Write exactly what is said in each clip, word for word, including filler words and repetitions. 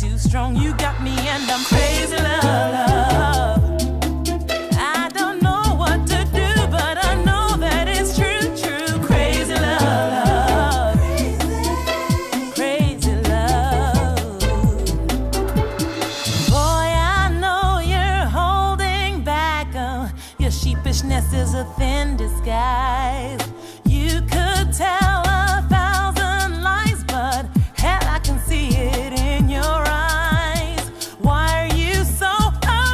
too strong. You got me and I'm crazy, love. I don't know what to do, but I know that it's true, true. Crazy love, crazy love. Boy, I know you're holding back. Oh, your sheepishness is a thin disguise. You could tell a thousand lies, but hell, I can see it in your eyes. Why are you so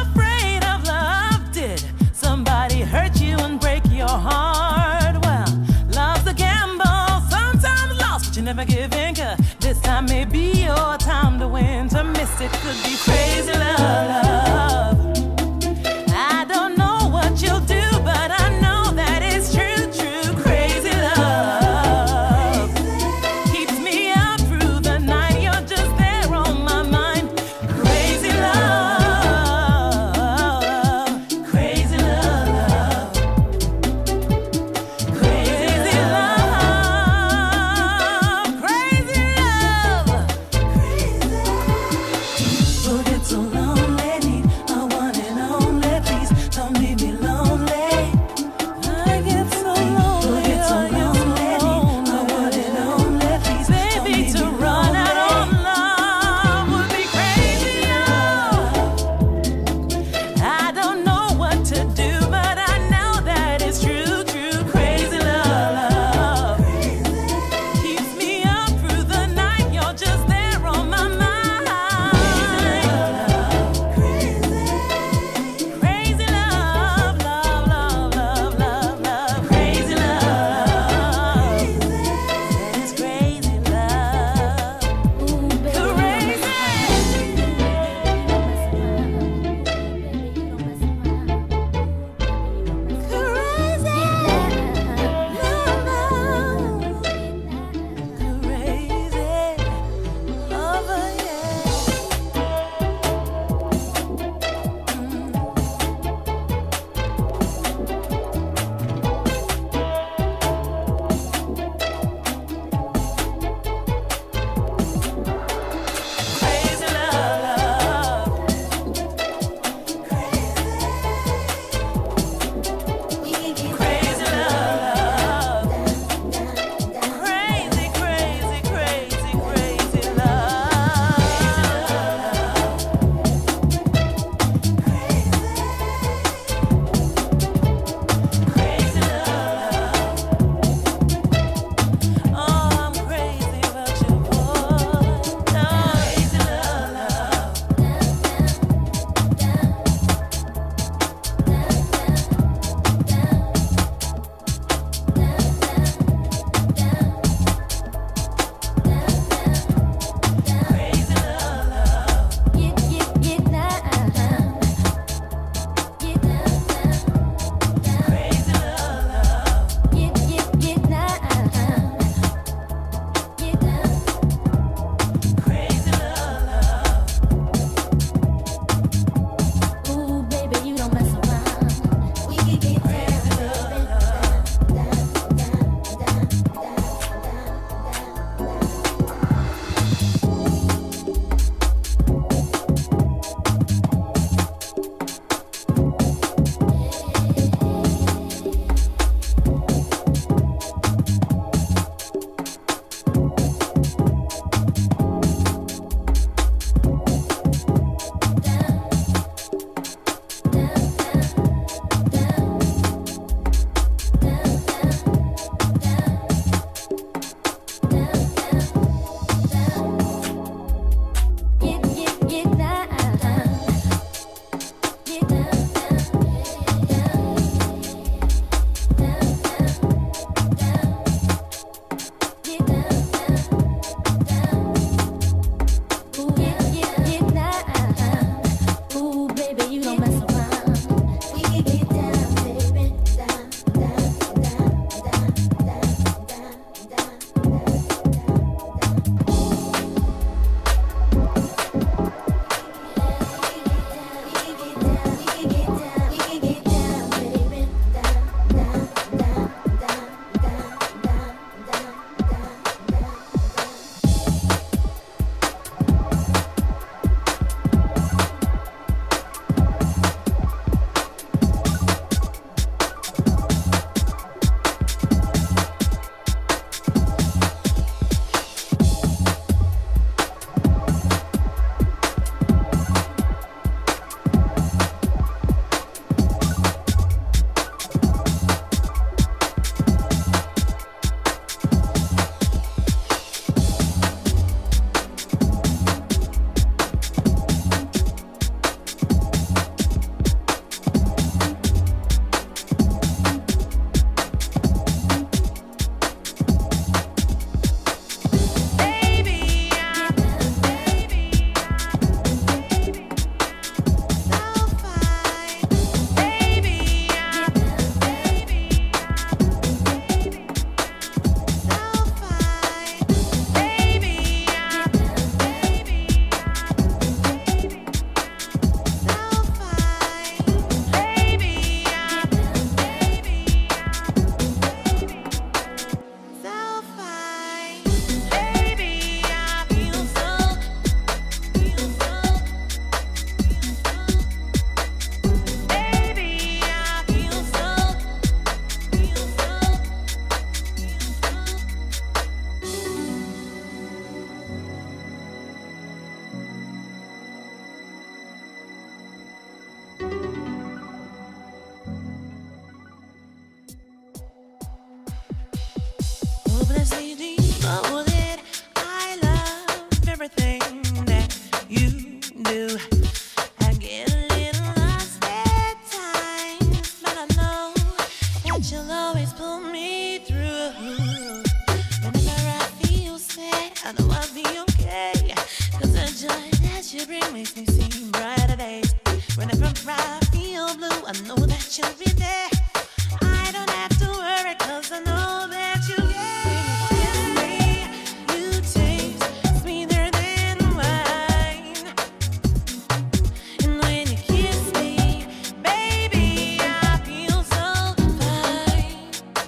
you bring makes me see brighter days. Whenever I feel blue, I know that you'll be there. I don't have to worry, cause I know that you care. You taste sweeter than wine. And when you kiss me, baby, I feel so fine.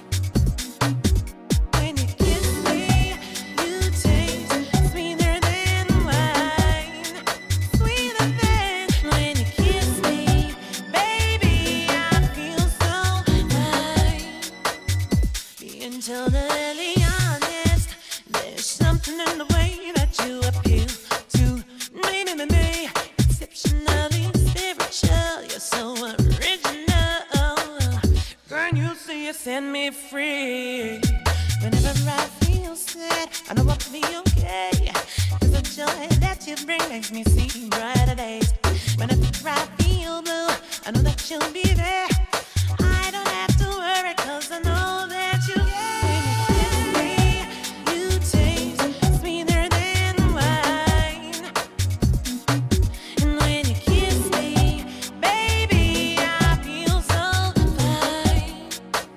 When you kiss me, you taste sweeter than wine. Sweeter than when you kiss me, baby, I feel so fine. Being totally honest, there's something in the way that you appeal to me, me, me, me. Exceptionally spiritual, you're so original. Girl, you see you set me free. Whenever I feel sad, I know I'll be okay. Cause the joy that you bring makes me see brighter days. Whenever I feel blue, I know that you'll be there. I don't have to worry, cause I know that you care. You taste sweeter than wine. And when you kiss me, baby, I feel so fine.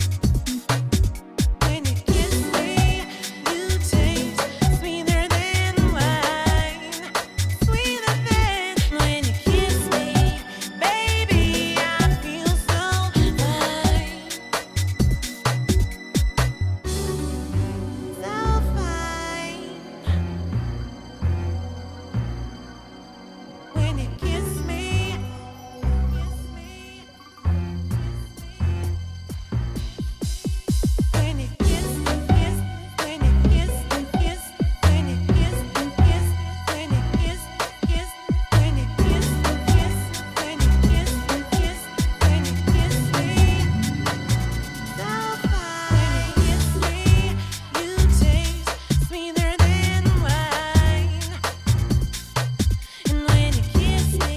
When you kiss me, you taste sweeter than wine. Sweeter than when you kiss me, baby, I feel so fine. So fine. When you kiss me, kiss me, when you kiss, kiss, when you kiss, kiss, when you kiss, kiss, when you kiss, kiss, when you kiss, kiss, when you kiss, kiss, when you kiss me. So fine. When you kiss me, you taste sweeter than wine. And when you kiss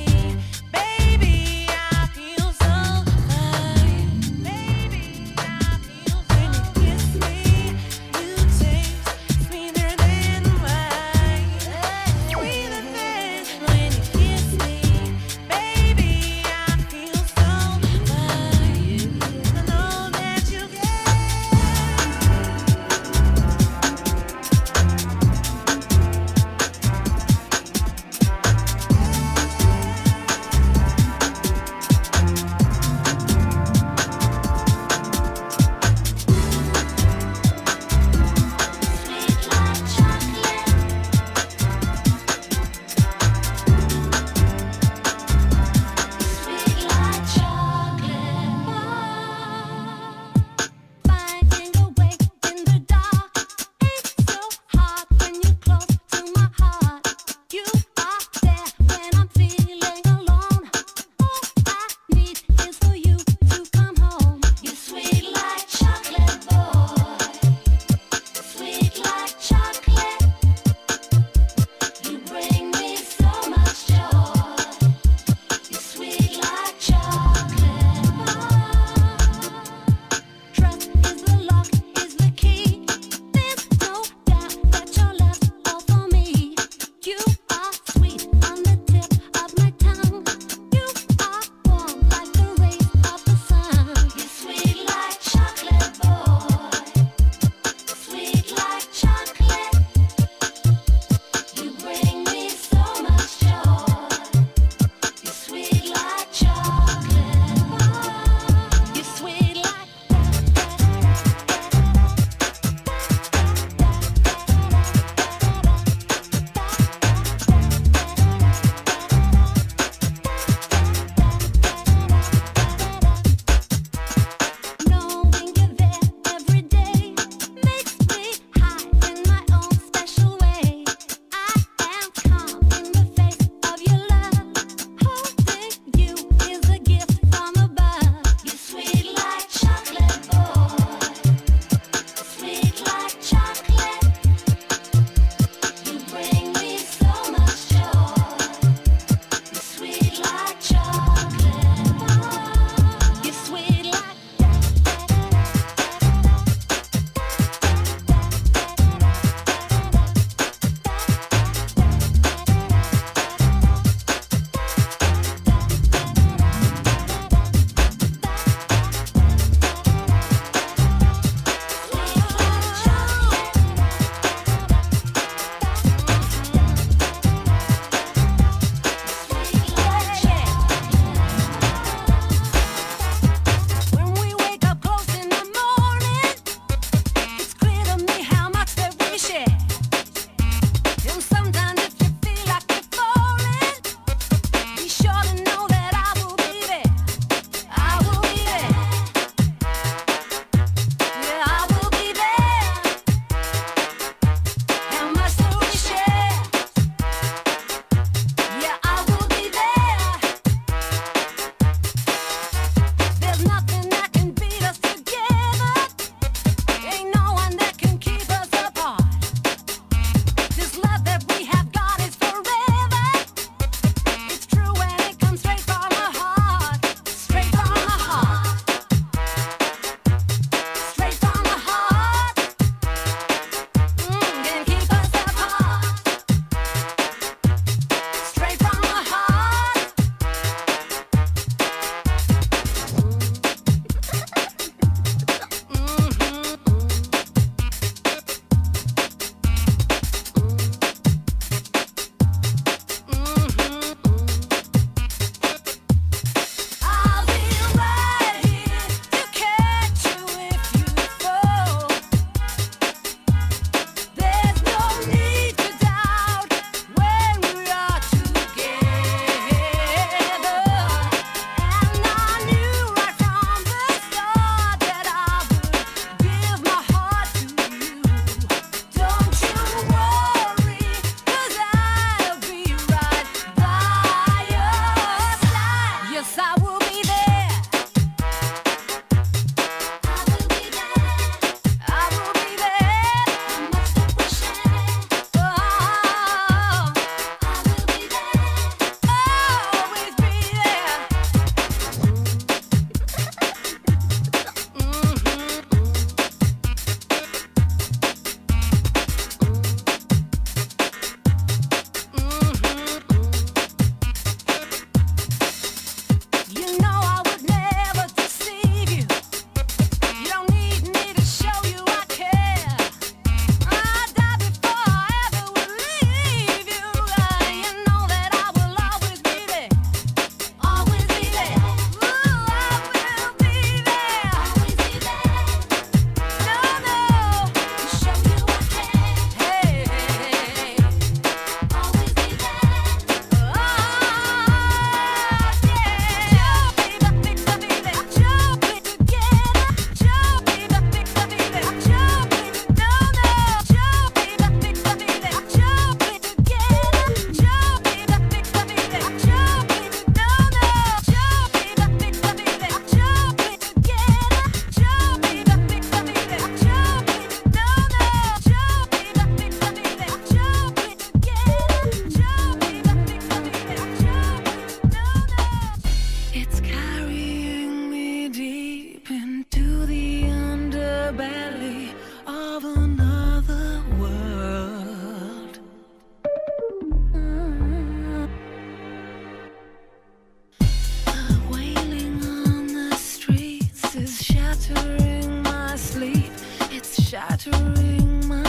shattering my sleep. It's shattering my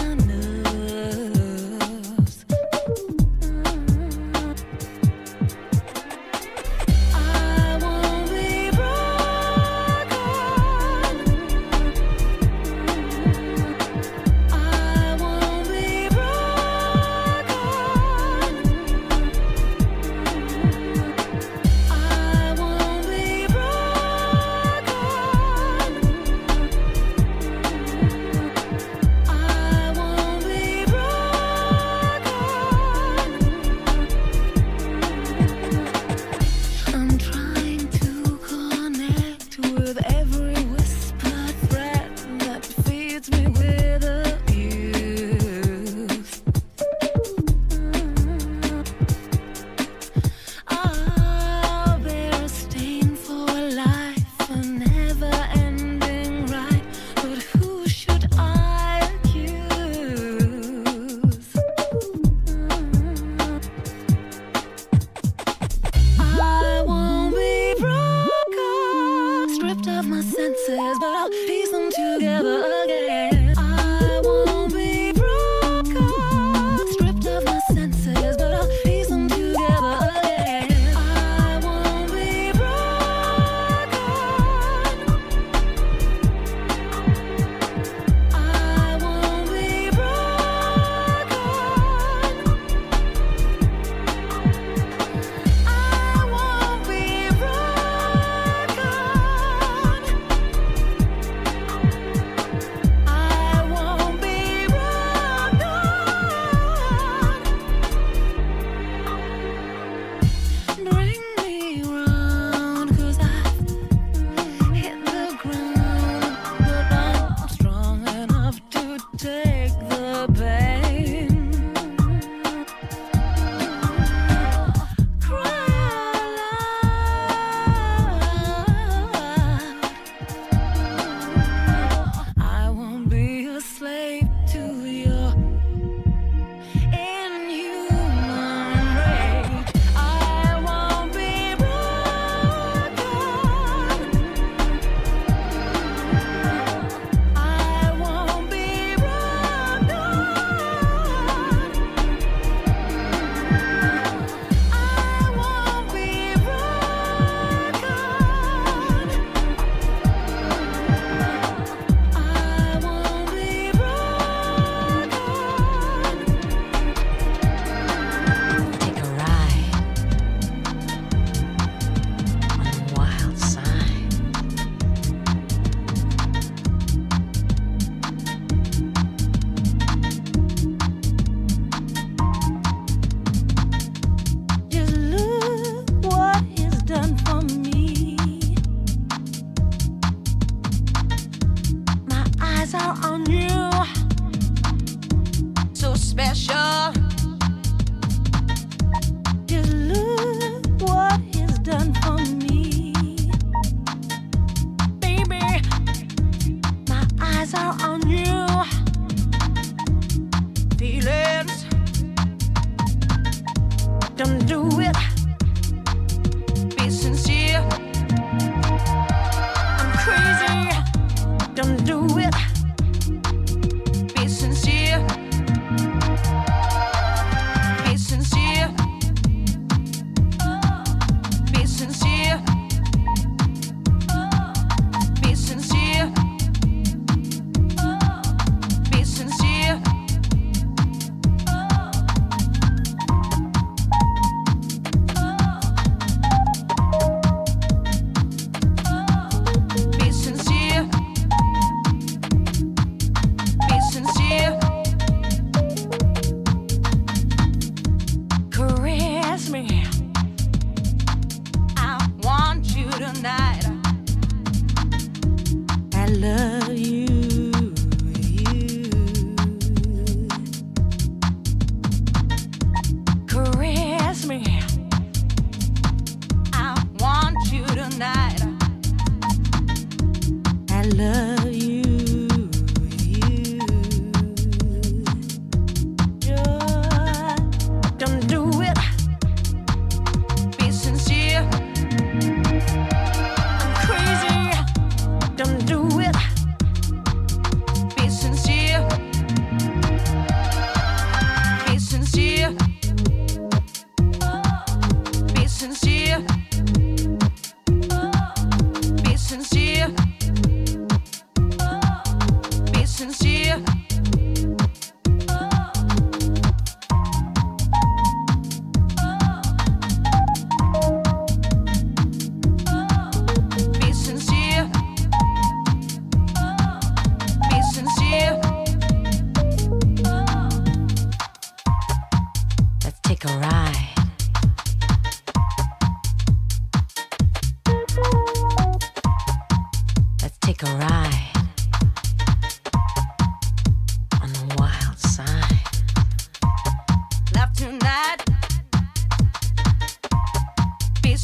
nerves. I won't be broken. I won't be broken. I won't be broken.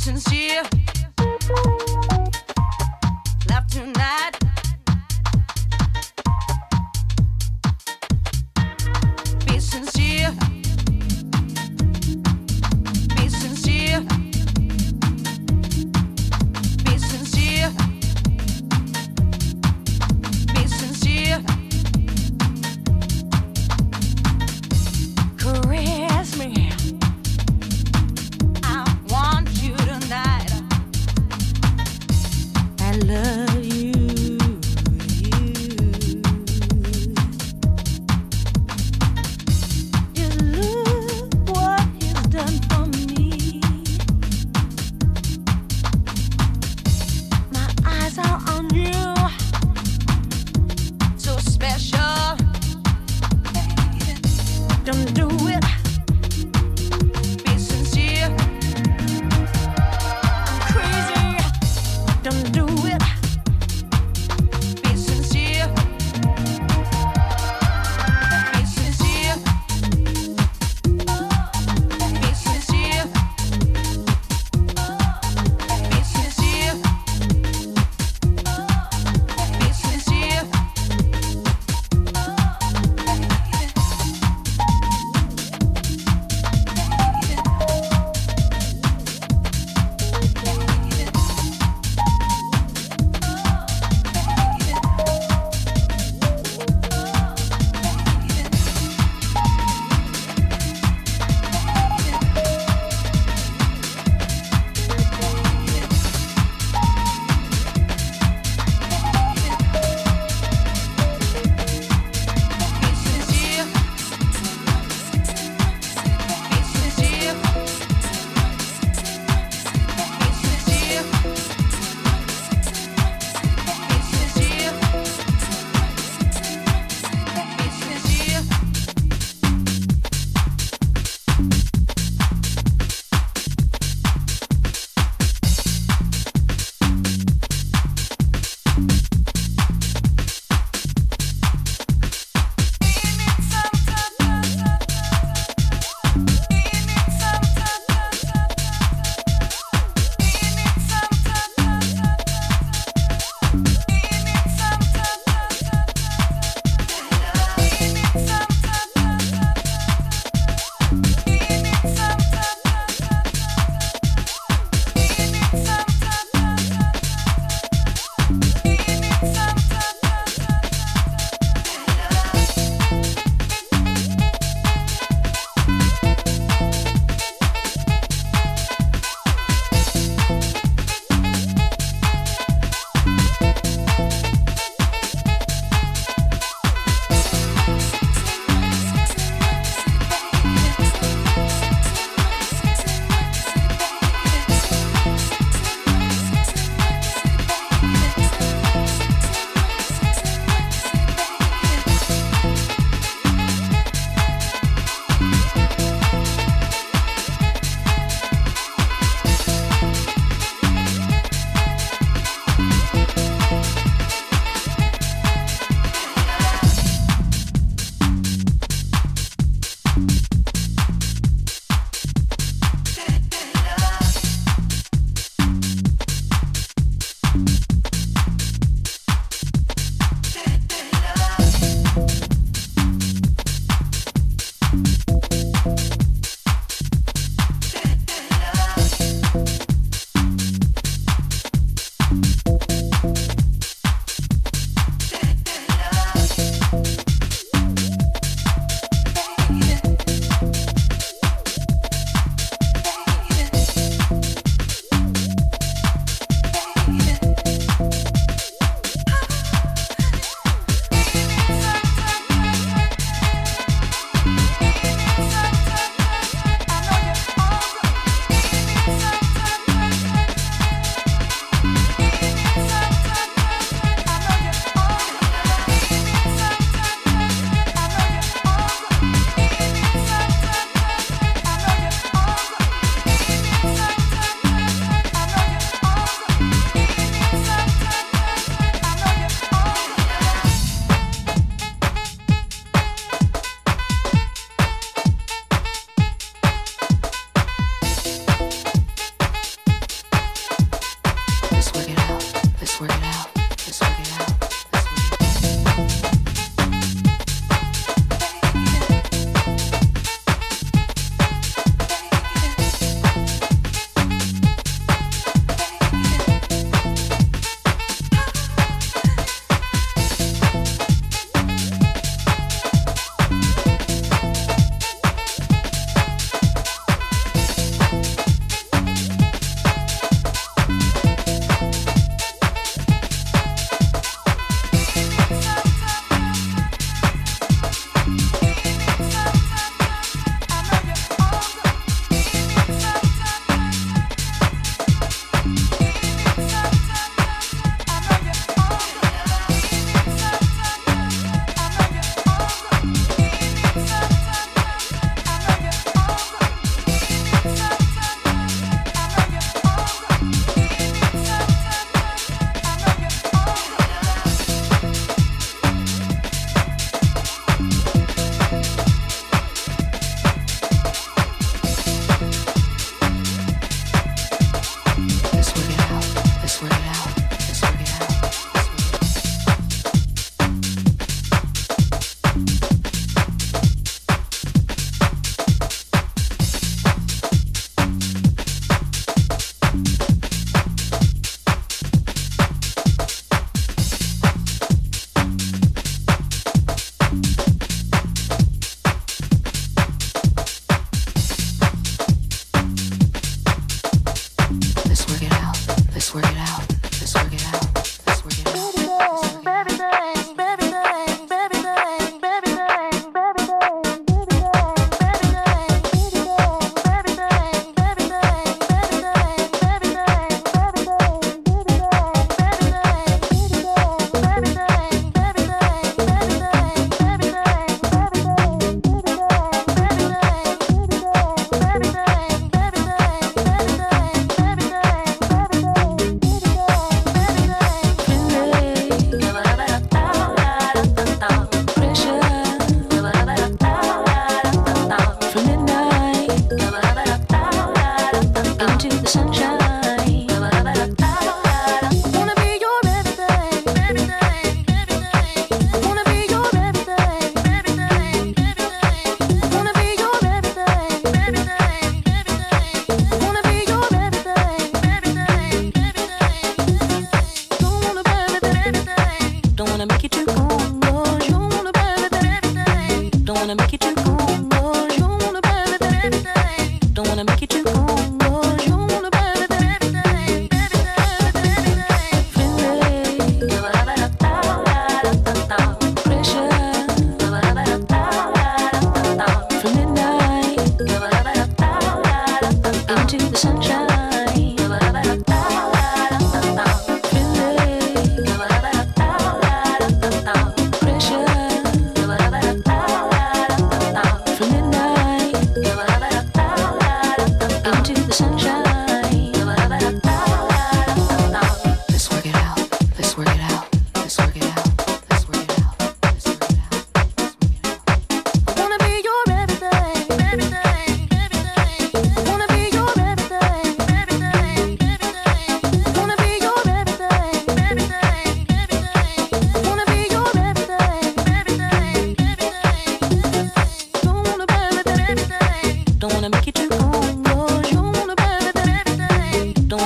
sincere. Laugh tonight. Be sincere. Be sincere. Be sincere. Be sincere. Caress me. I want you tonight.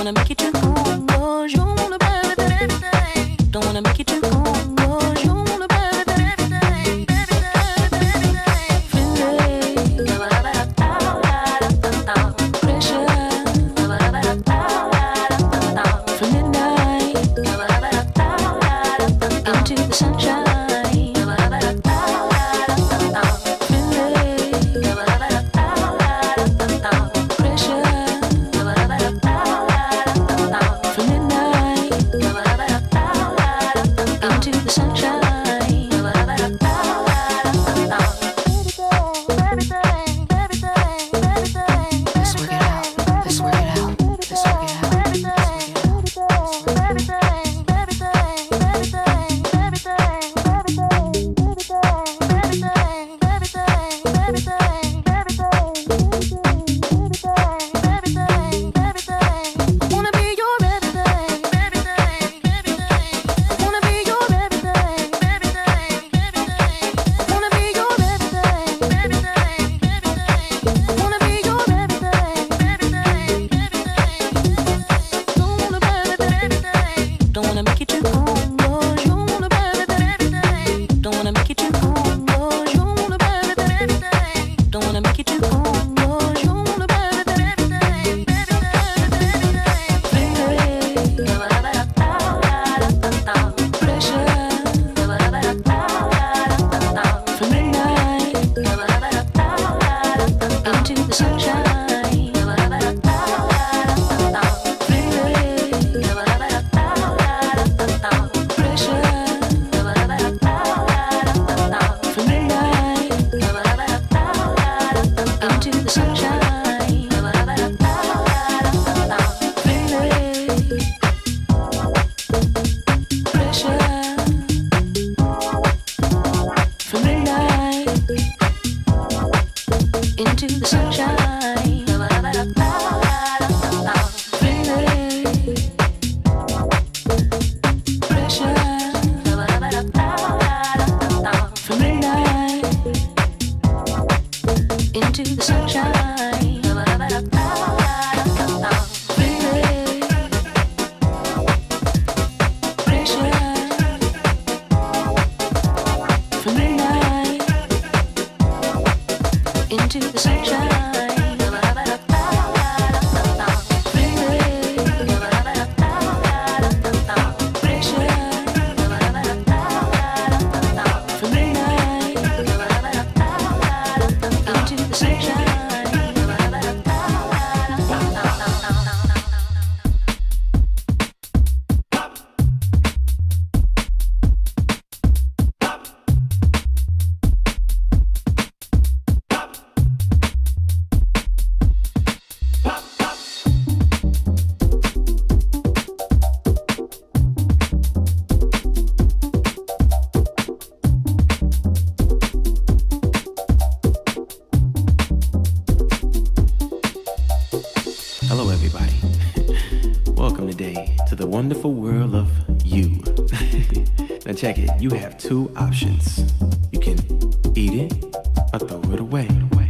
wanna make you too cool, cause you wanna buy everything. Don't wanna make you too cool, cause you wanna buy everything. Pressure from midnight into the sunshine. Wonderful world of you. Now check it, you have two options. You can eat it or throw it away.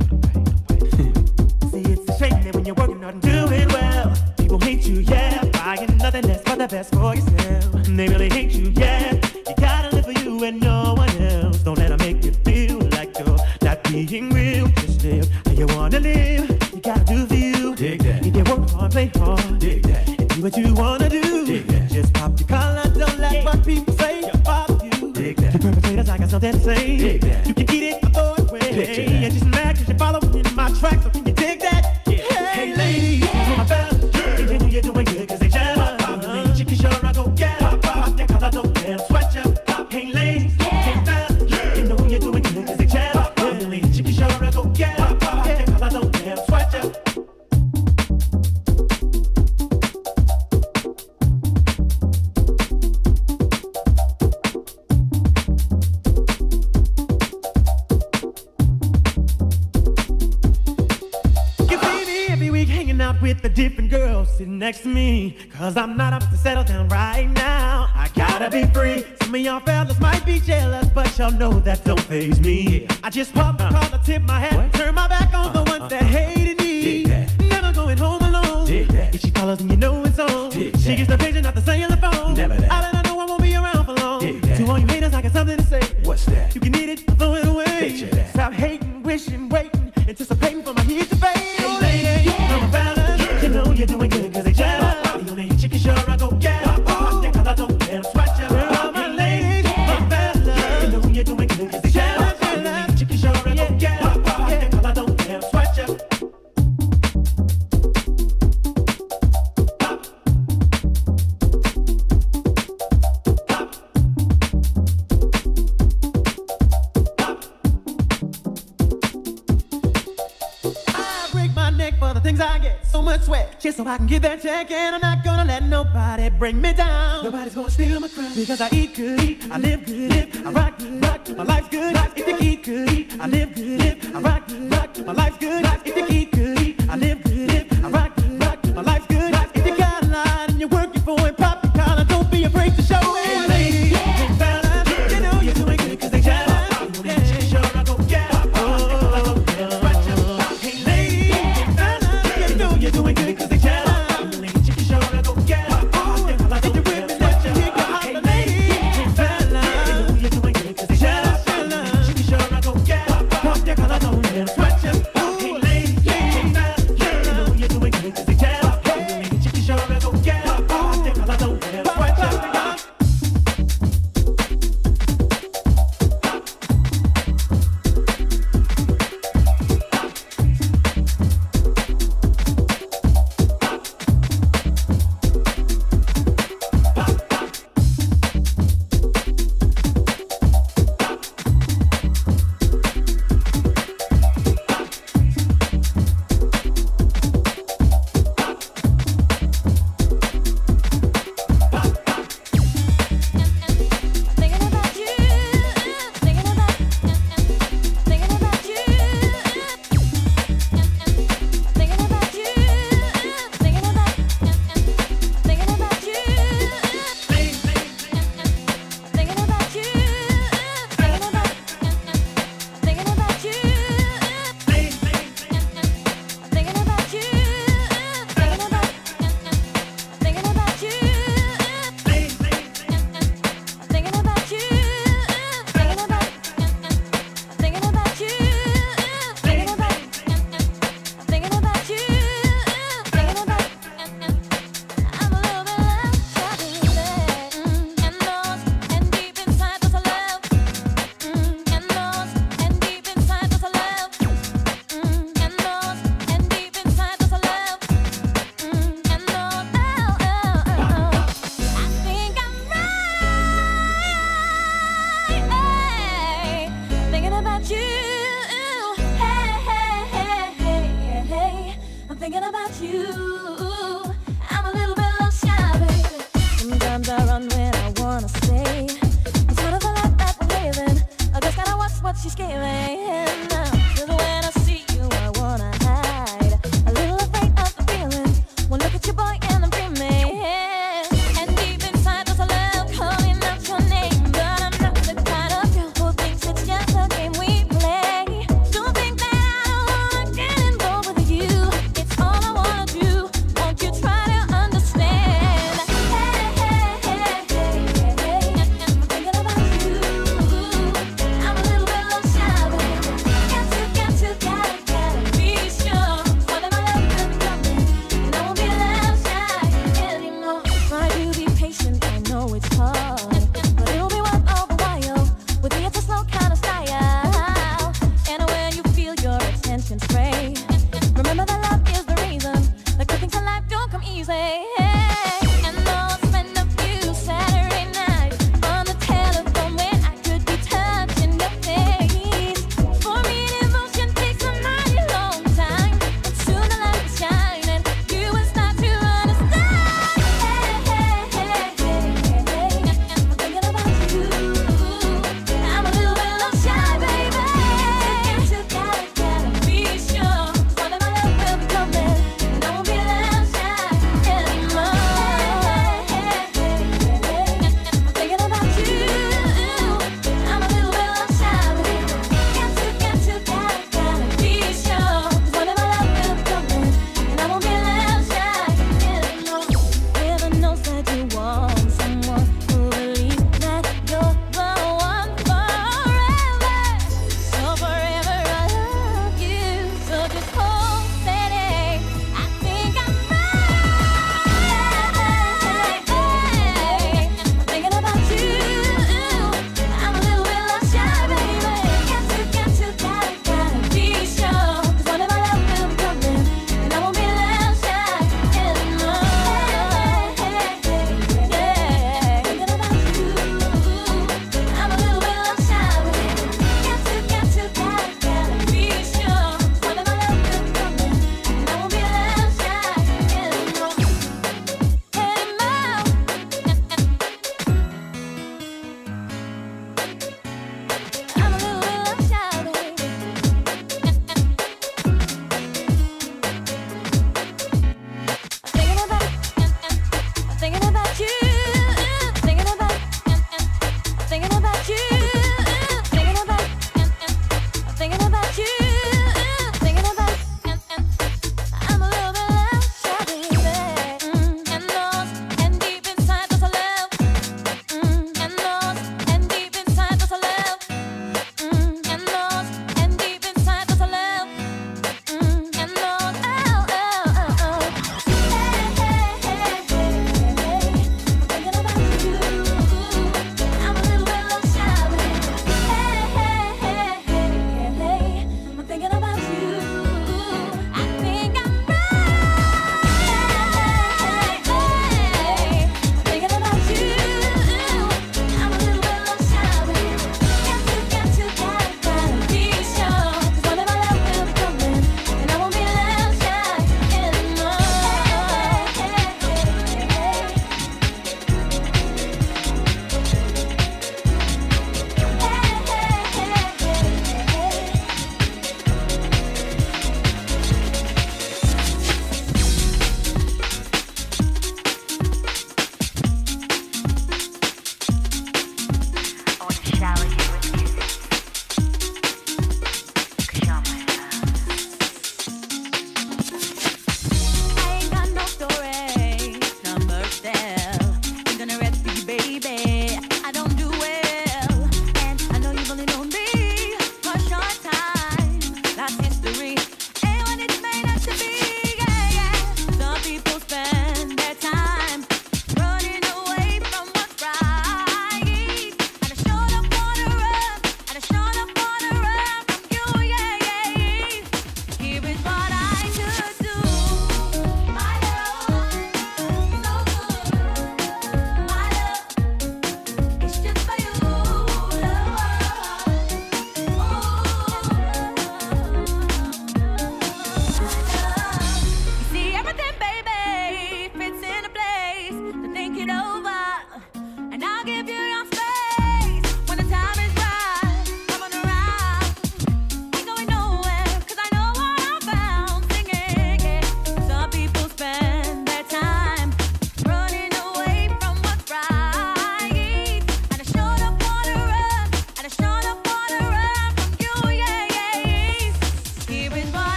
See, it's a shame that when you're working hard and doing well, people hate you, yeah, buying nothing less but the best for yourself. They really hate you, yeah, you gotta live for you and no one else. Don't let them make you feel like you're not being real. Just live how you wanna live, you gotta do for you. Dig that. You can work hard, play hard. Dig that. Do what you wanna do. Just pop your collar, don't let what people say about you. Dig that. The perpetrators, I got something to say. Dig that. You can eat it or throw it away. And just mad cause you're following in my tracks, so can you dig that? Yeah. Hey, hey ladies, yeah. My fellas, yeah. They know you're doing good cause they jealous. Uh-huh. Chicken sure I go get it. Pop your collar, don't let them sweat you. Hey ladies, yeah. Hey fellas, yeah. They know you're doing good cause they jealous. Uh-huh. Chicken sure I go get it. Pop your collar, don't let them sweat you. With the different girls sitting next to me, cause I'm not about to settle down right now. I gotta be free. Some of y'all fellas might be jealous, but y'all know that don't faze me. Yeah. I just pop the uh, collar, tip my hat, what? Turn my back on uh, the ones uh, that hated me. Never going home alone. If she follows, then you know it's on. She gets the picture, not the say on the phone. Never that. I let her know I won't be around for long. Dig that. To all you haters, I got something to say. What's that? You can eat it, throw it away. Picture that. Stop hating, wishing, waiting, anticipating for my heat to fade. Hey lady, I'm a balance. You know you're doing good 'cause they jealous. You only chicken sure I go get up. They call I don't let them sweat you. Girl, my lady, my balance. You know you're doing good 'cause they jealous. You only chicken sure I go get up. They call I don't let them sweat you. For the things I get, so much sweat, just so I can get that check, and I'm not gonna let nobody bring me down. Nobody's gonna steal my crown because I eat good, I live good, I rock good, rock, my life's good. If you eat good, I live good, I rock good, rock, my life's good. If you eat good, I live good, I rock good, rock, my life's good. If you got a line and you're working for it, pop your collar, don't be afraid to show it. Hey lady, hey fella, you know you're doing good 'cause they jealous. Yeah, sure I go get up. You're doing good 'cause they jealous. You only chicken sure I go get up. If you're with me, let you hear your hot lady. Fella, you know you're doing good 'cause they jealous. Chicken sure I go get up. Walk their color, don't let them sweat you. Hey lady, hey fella, you know you're doing good 'cause they jealous. You only chicken sure I go get up. Walk their color, don't let them sweat you. Anymore.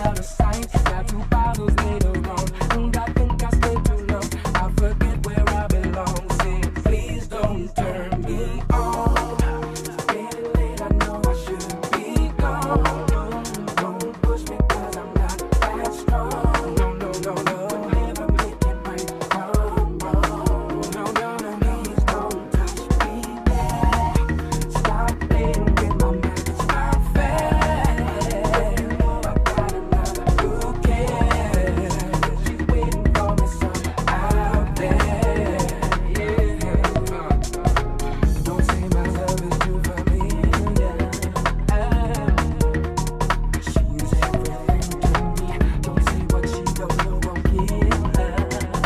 out of sight. Got two bottles later on, and I think I stayed too long. I forget where I belong. Say, please don't turn me on. It's getting late, I know I should be gone. Don't push me 'cause I'm not that strong. No, no, no, no. But never make it right from wrong. No, no, no, please don't touch me there. Stop playing with my mind, it's not fair. You know I got another who cares. She's waiting for me somewhere out there. Yeah. Don't say my love is too familiar. She's everything to me. Don't say what she don't know won't kill her.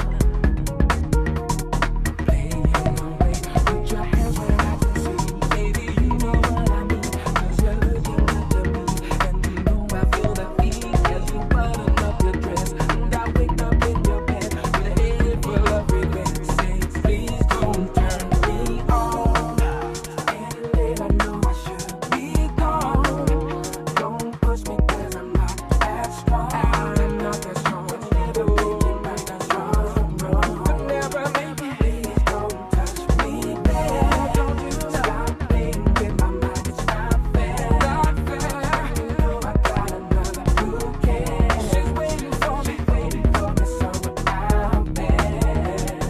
Playing away, put your hands where I can see. Baby, you know what I mean. 'Cause you're looking up to me, and you know I feel the beat as you button up your dress. And I wake up in your bed with a head full of regret. Say, please don't turn me on. Getting late, I know I should be gone. Don't push me 'cause I'm not that strong. I'm not that strong. Never make it right, that's strong, wrong. But never make it. Please don't touch me there. Don't you stop playing with my mind, it's not fair. Not fair. You know I got another who cares. She's waiting for me, waiting for me somewhere out there.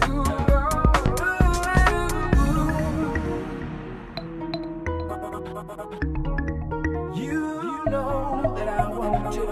You know that I want you.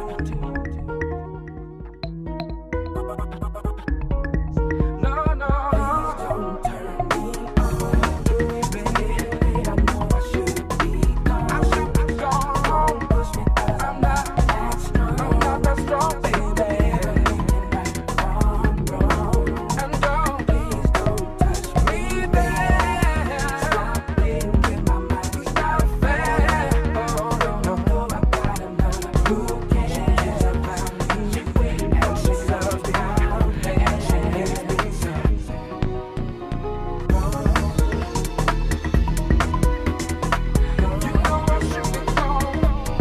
No, no, please don't turn me on, baby. I know I should be gone. I should be gone. Don't push me 'cause I'm not that strong. I'm not that strong, baby. Right from wrong. And don't, please don't touch me there. Stop playing with my mind, it's not fair. Oh, no, no, no, I got another who cares about me. She waiting and she loves me out there. She makes me so. You know I should be gone.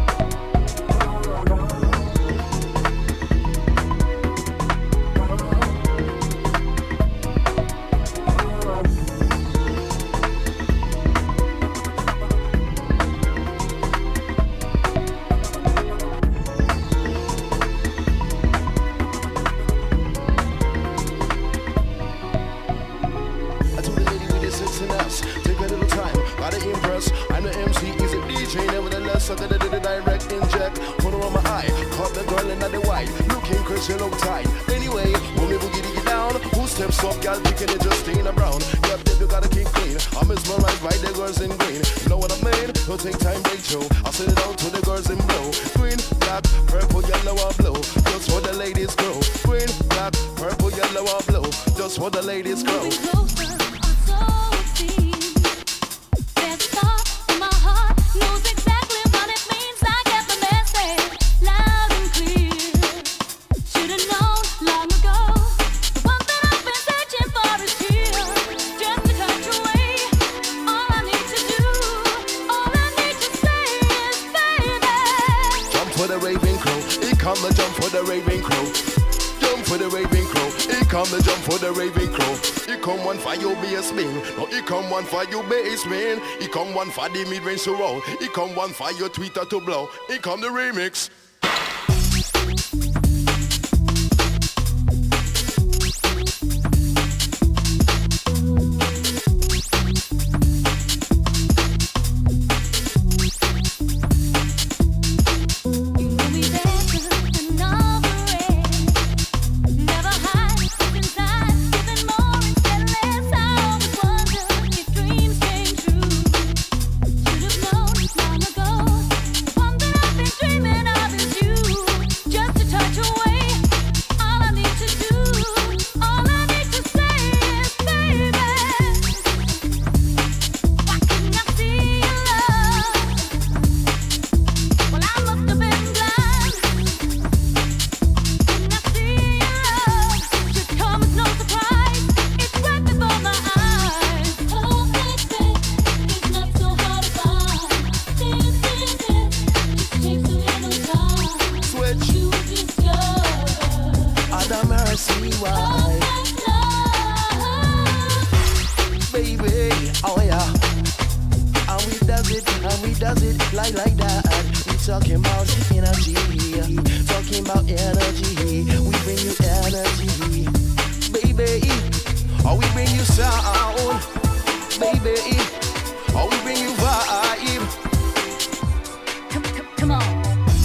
I told the lady with the six and S, take a little time, gotta impress. I'm the M C, he's a D J, nevertheless, I gotta do the direct inject. Put her on my eye, caught the girl in the white, looking cause you look tight. Anyway, when we boogie diggy down, who steps up, gal, picking it just Tina Brown. Yep, yep, you gotta keep clean. I'm mesmerized by the girls in green. You know what I mean? Don't take time, break show. I'll send it out to the girls in blue. Green, black, purple, yellow, or blue. Just for the ladies grow. Green, black, purple, yellow, or blue. Just for the ladies grow. Moving closer, I'm so deep. There's a thought in my heart, knows exactly what it means. I get the message loud and clear. Should've known long ago. The one that I've been searching for is here. Just a touch away. All I need to do, all I need to say is, baby. Jump for the raving crow. He come the jump for the raving crow. Jump for the raving crow. He come the jump for the raving crow. He come one for you bass spin. No, he come one for you bass spin. He come one for the mid range to roll. He come one for your tweeter to blow. He come the remix. You know me better than all the rest. Never hide what's inside, giving more instead of less. I always wonder if dreams came true. Should've known long ago. The one that I've been dreaming of is see why. Baby, oh yeah. And we does it, and we does it like like that. We talking about energy, talking about energy. We bring you energy, baby. Oh, we bring you sound, baby. Oh, we bring you vibe. Come, come, come on.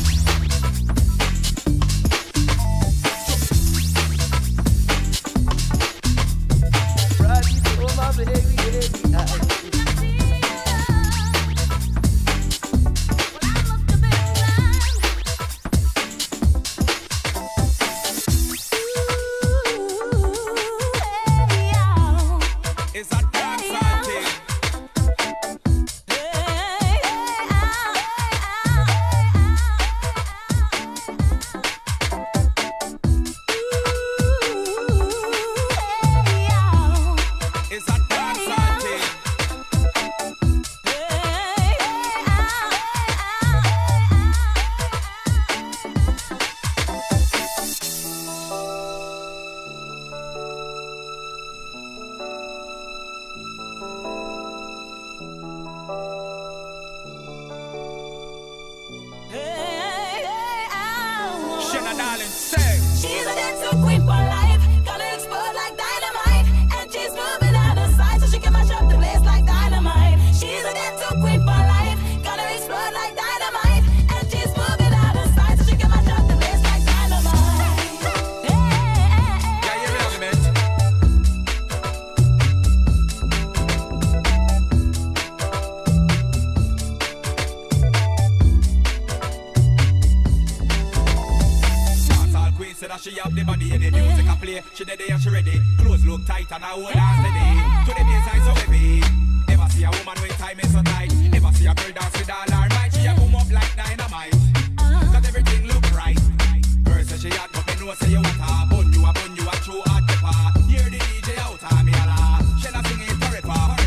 She have the body and the music I play. She dead and she ready. Clothes look tight and I hold on steady. To the baseline so heavy. Never see a woman with time is so tight. Never see a girl dance with all her might. She a boom up like dynamite. That everything look right. Girl say she hot but me know say you want her. Bun you a bun you a true hot pepper. Hear the D J out of me a la. She not sing it forever.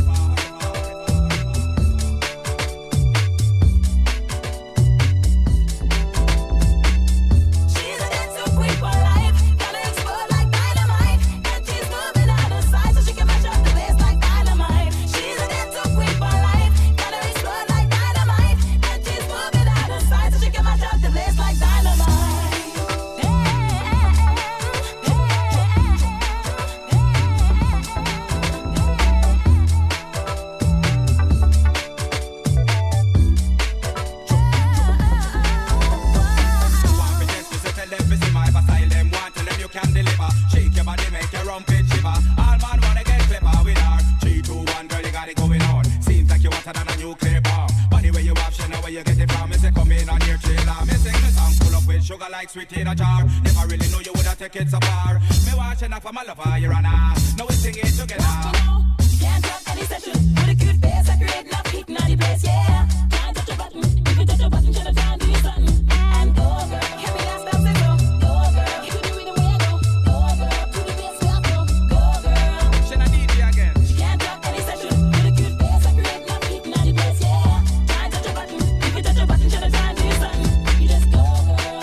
Like sweet in a jar. Never really know you woulda take it so far. Me watching up for my lover, you're an ass. Now we sing it together. Can't drop any session with a cute face, like creating a heat in the place, yeah. Can't touch a button, if you touch a button, should have time to do something. And go, girl, can we not stop, say so? Go, girl, you do it the way I go. Go, girl, to the best way I go. Go, girl. Should I D J again? She can't drop any session with a cute face, like creating a heat in the place, yeah. Can't touch a button, if you touch a button, should have time to do something. You just go, girl.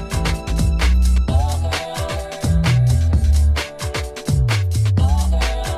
Girl,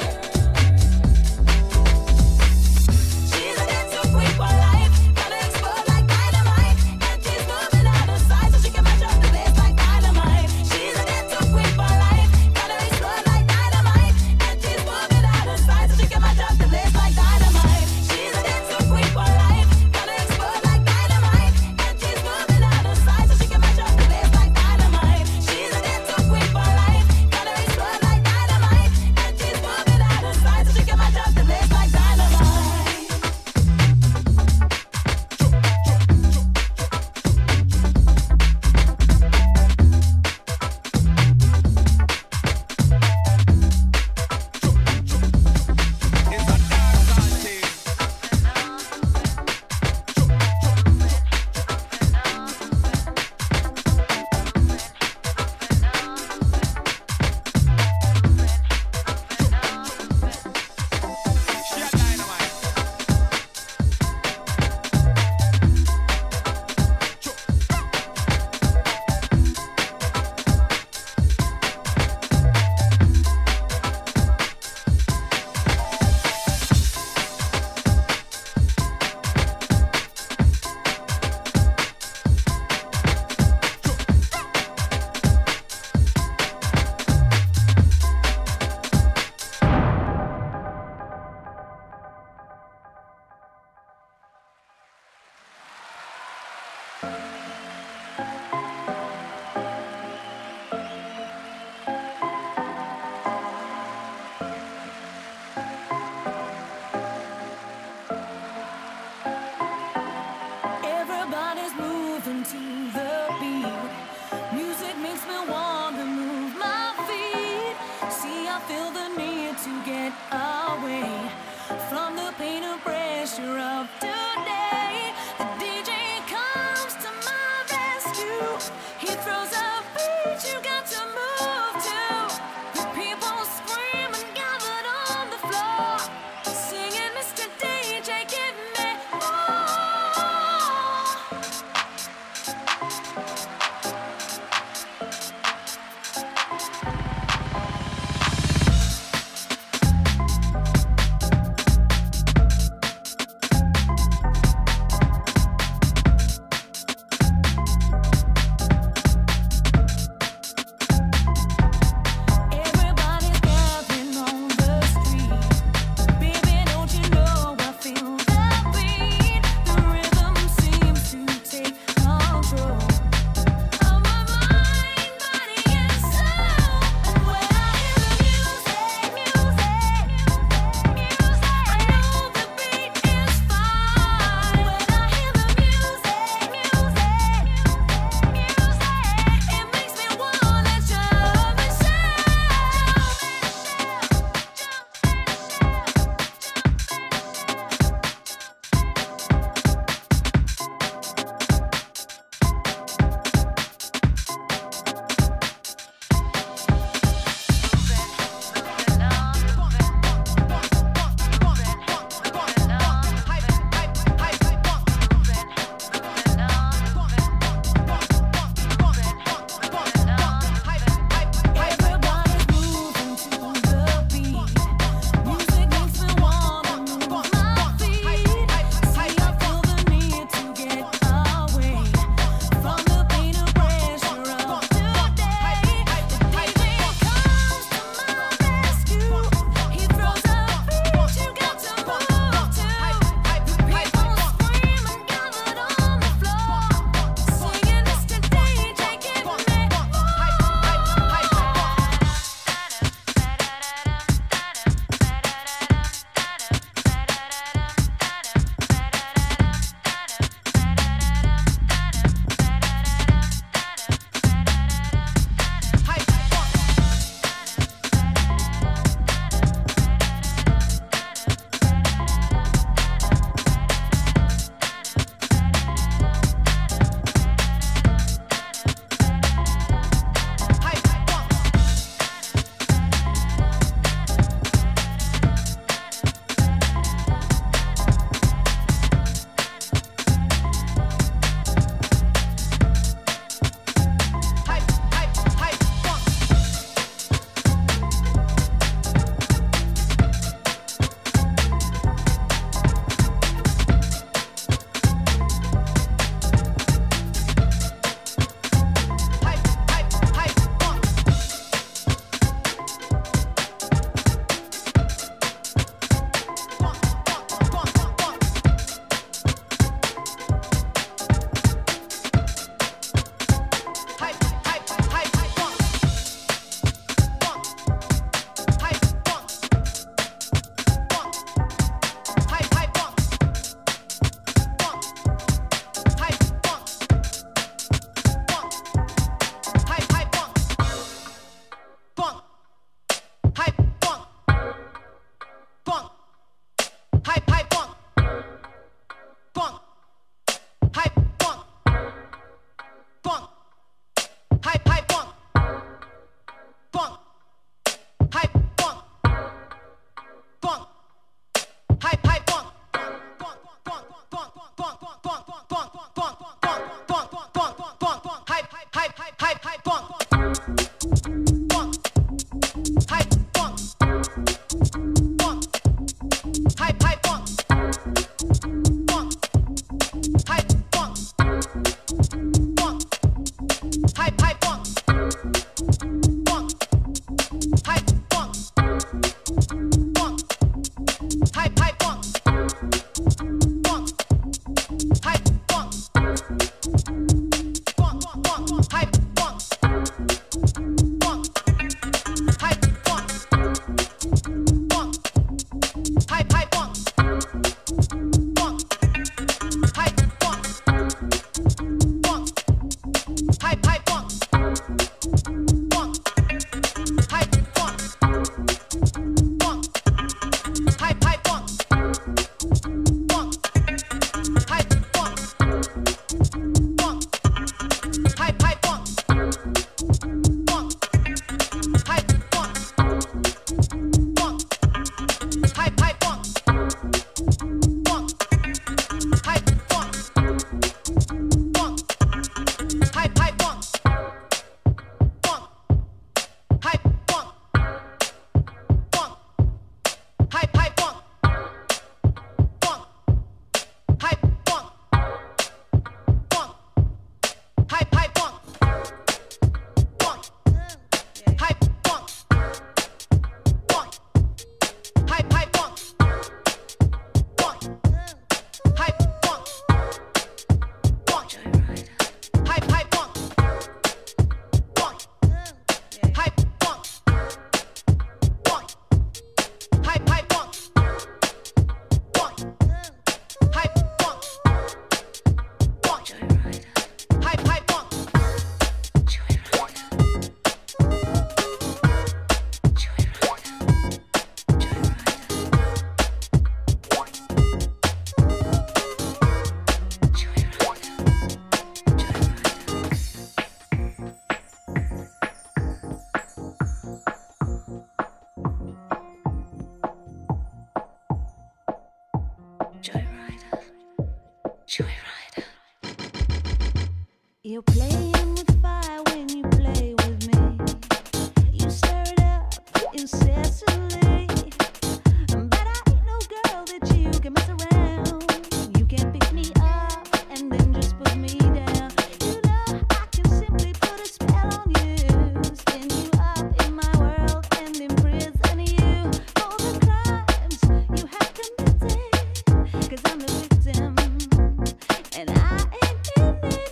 You're playing with fire when you play with me. You stir it up incessantly. But I ain't no girl that you can mess around. You can pick me up and then just put me down. You know I can simply put a spell on you, spin you up in my world and imprison you for the crimes you have committed. 'Cause I'm the victim and I ain't in it.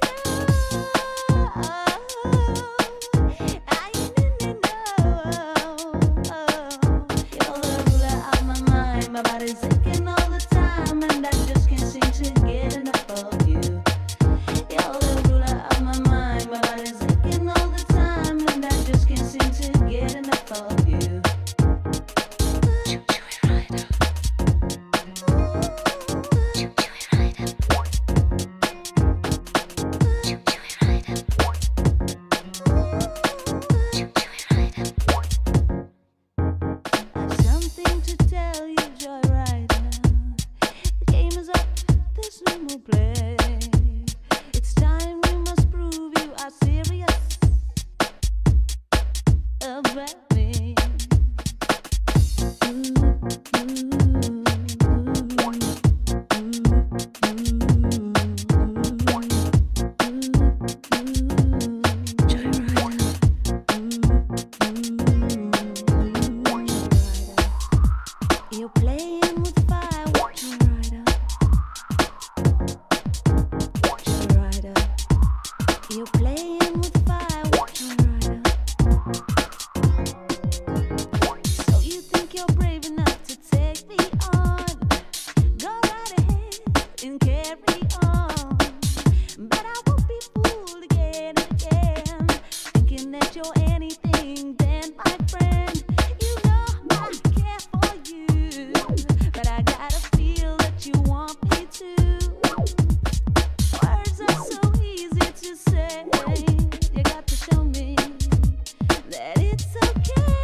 My body's aching all the time, and I just can't seem to get enough of you. You're the ruler of my mind. My body's aching all the time, and I just can't seem to get enough of you. Chew, chew it right up. Chew, chew it right up. Chew, chew it right up. Chew, chew it right up. I've something to tell you, Joy Rider. The game is up, there's no more play. It's time we must prove you are serious about me. Joy Rider. You're playing with fire, watch you ride up. Watch you ride up. You're playing with fire, watch you ride up. So you think you're brave enough to take me on? Go right ahead and carry on. But I won't be fooled again and again, thinking that you're anything then my friend. You know I care for you, but I gotta feel that you want me to. Words are so easy to say. You got to show me that it's okay.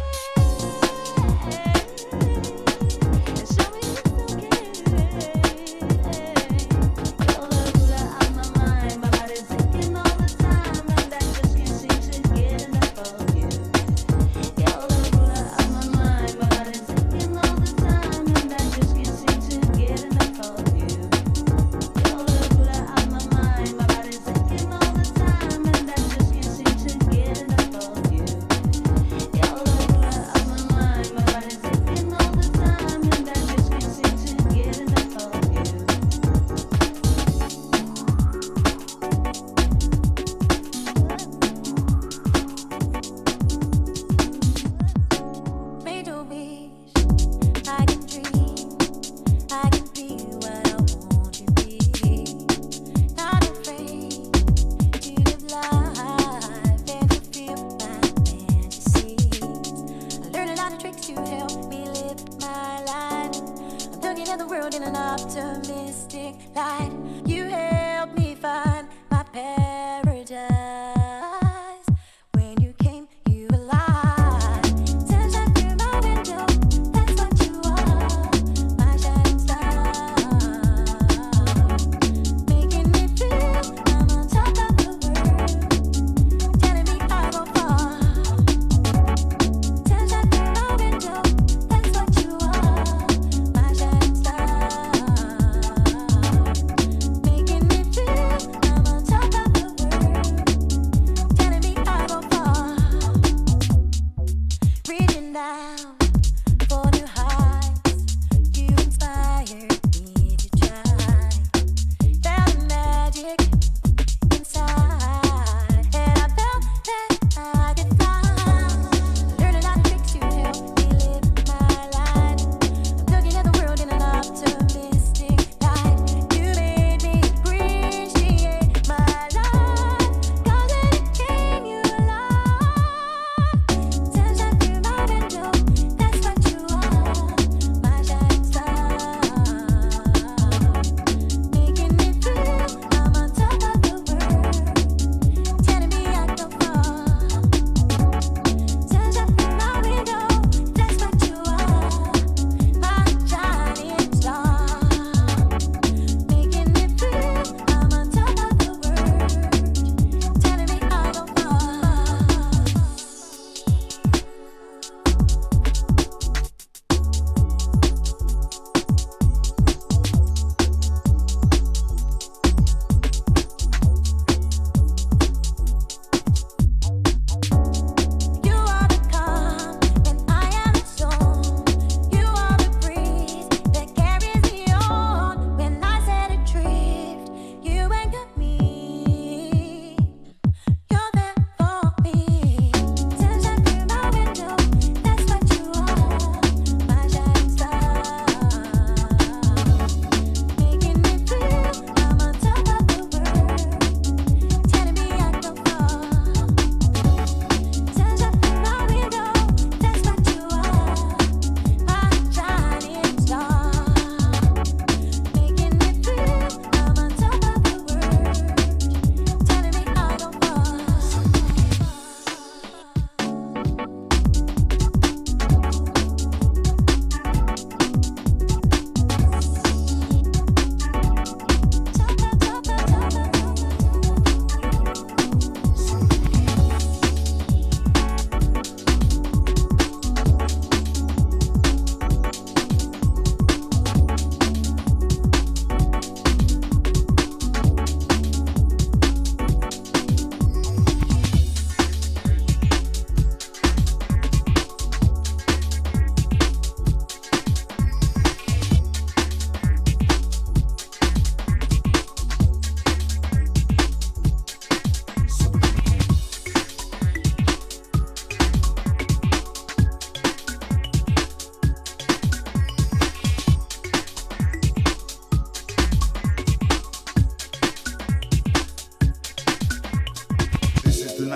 Show me it's okay. You're the ruler of my mind. My body's aching all the time, and I just can't seem to get enough of you. You're the ruler of my mind. My body's aching all the time, and I just can't seem to get enough of you. You're the ruler of my mind. My body's aching all the time, and I just can't seem to get enough of you. You're the ruler of my mind. My body's aching all the time, and I just can't seem to get enough of you. Made a wish, I can dream, I can be what I want to be. Not afraid to live life and to feel my fantasies. I learned a lot of tricks to help me live my life. I'm looking at the world in an optimistic light. You helped me find my paradise. When you came, you were alive. Sunshine through my window, that's what you are. My shining star, making me feel I'm on top of the world, telling me I go far. Sunshine through my window, that's what you are. My shining star, making me feel I'm on top of the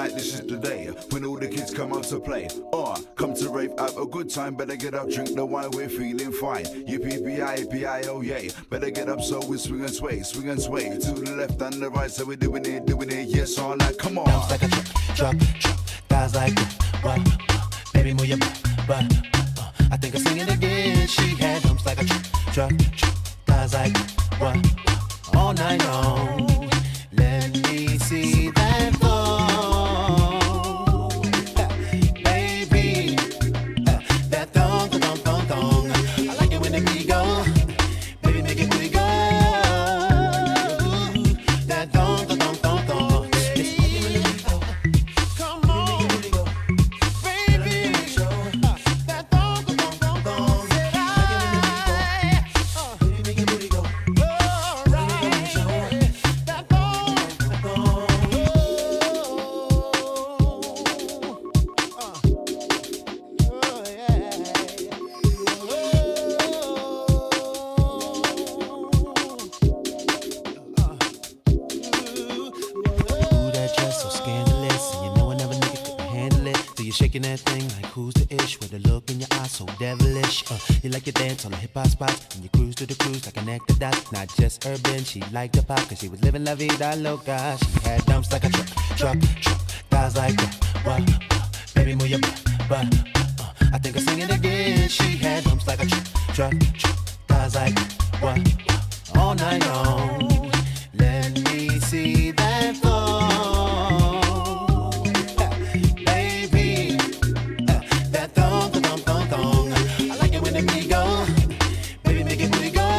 night, this is the day when all the kids come out to play. Or come to rave, have a good time. Better get up, drink the wine, we're feeling fine. Yippee-yi-yi-yi-oh yay. Better get up so we swing and sway, swing and sway. To the left and the right, so we're doing it, doing it, yes all night. Come on. Bounce like a truck, truck, truck. Guys like what? Baby, move your butt, butt. Uh, I think I'm singing again. She had bumps like a truck, truck, truck. Guys like what? All night long. Let me see that fall, baby. Uh, that thong, thong, thong, thong. I like it when the beat go. Baby, make it booty go. That thong, thong, thong, thong, thong. Come on, baby. That thong, thong, thong, thong. Baby, make it booty go. All right. That thong, thong. Ooh, that dress so scandalous, and you know another nigga couldn't handle it. So you're shaking that thing like who's the ish, with a look in your eyes so devilish. Uh, you like to dance on the hip hop spots, and you cruise to the cruise like an actor dot. Not just urban, she liked the pop, cause she was living la vida loca. She had dumps like a truck, truck, truck. Guys like that, what? Uh, baby, move your butt, butt. Uh, I think I'm singing again. She had dumps like a truck, truck, truck. Guys like that, what? Uh, all night long. Let me see that fall, baby. Uh, that thong, thong, thong, thong. I like it when the beat go. Baby, make it booty go.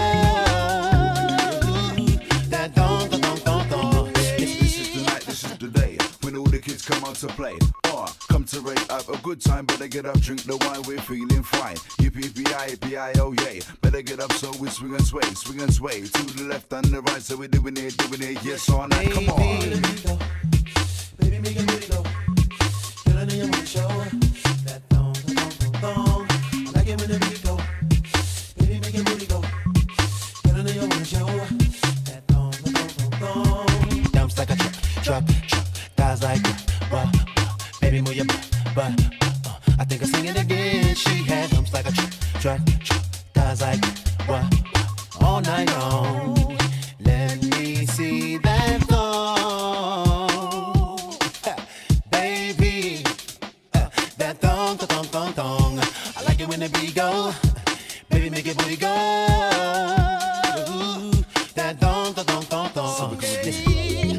That thong, thong, thong, thong, thong. This is the night, this is the day when all the kids come out to play. Or come to rave, have a good time. Better get up, drink the wine, we're feeling fine. Yippee-yi-yi-yi-oh yay. Better get up so we swing and sway, swing and sway. To the left and the right, so we're doing it, doing it, yes all night. Come on. Baby, make it booty go. Girl, I know you wanna show that thong, thong, thong, thong. I like it when the beat go. Baby, make it booty go. Girl, I know you wanna show that thong, thong, thong, thong. Dumps like a truck, truck, truck. Guys like that, what? Uh, baby, move your butt, butt. Uh, I think I'm singing again. She had dumps like a truck, truck, truck. Guys like that, what? Uh, all night long. Let me see that fall, baby. Uh, that thong, thong, thong, thong. I like it when the beat go. Baby, make it booty go. Ooh, that thong, thong, thong, thong, thong. Listen.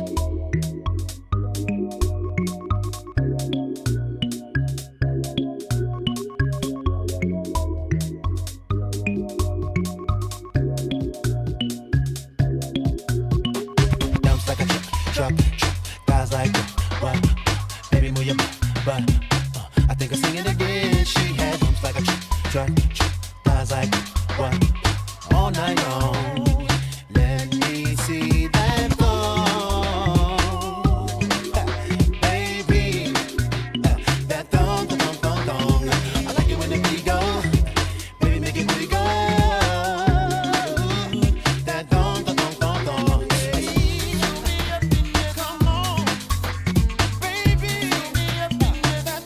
Dumps like a truck, truck, truck. Guys like that, what? Uh, baby, move your butt, butt. Uh, I think I'm singing again. She had dumps like a truck, truck, truck. Guys like that, what? Uh, all night long. Let me see that fall, baby. Uh, that thong, thong, thong, thong. I like it when the beat go. Baby, make it booty go. That thong, thong, thong, thong, thong. Come on, baby. That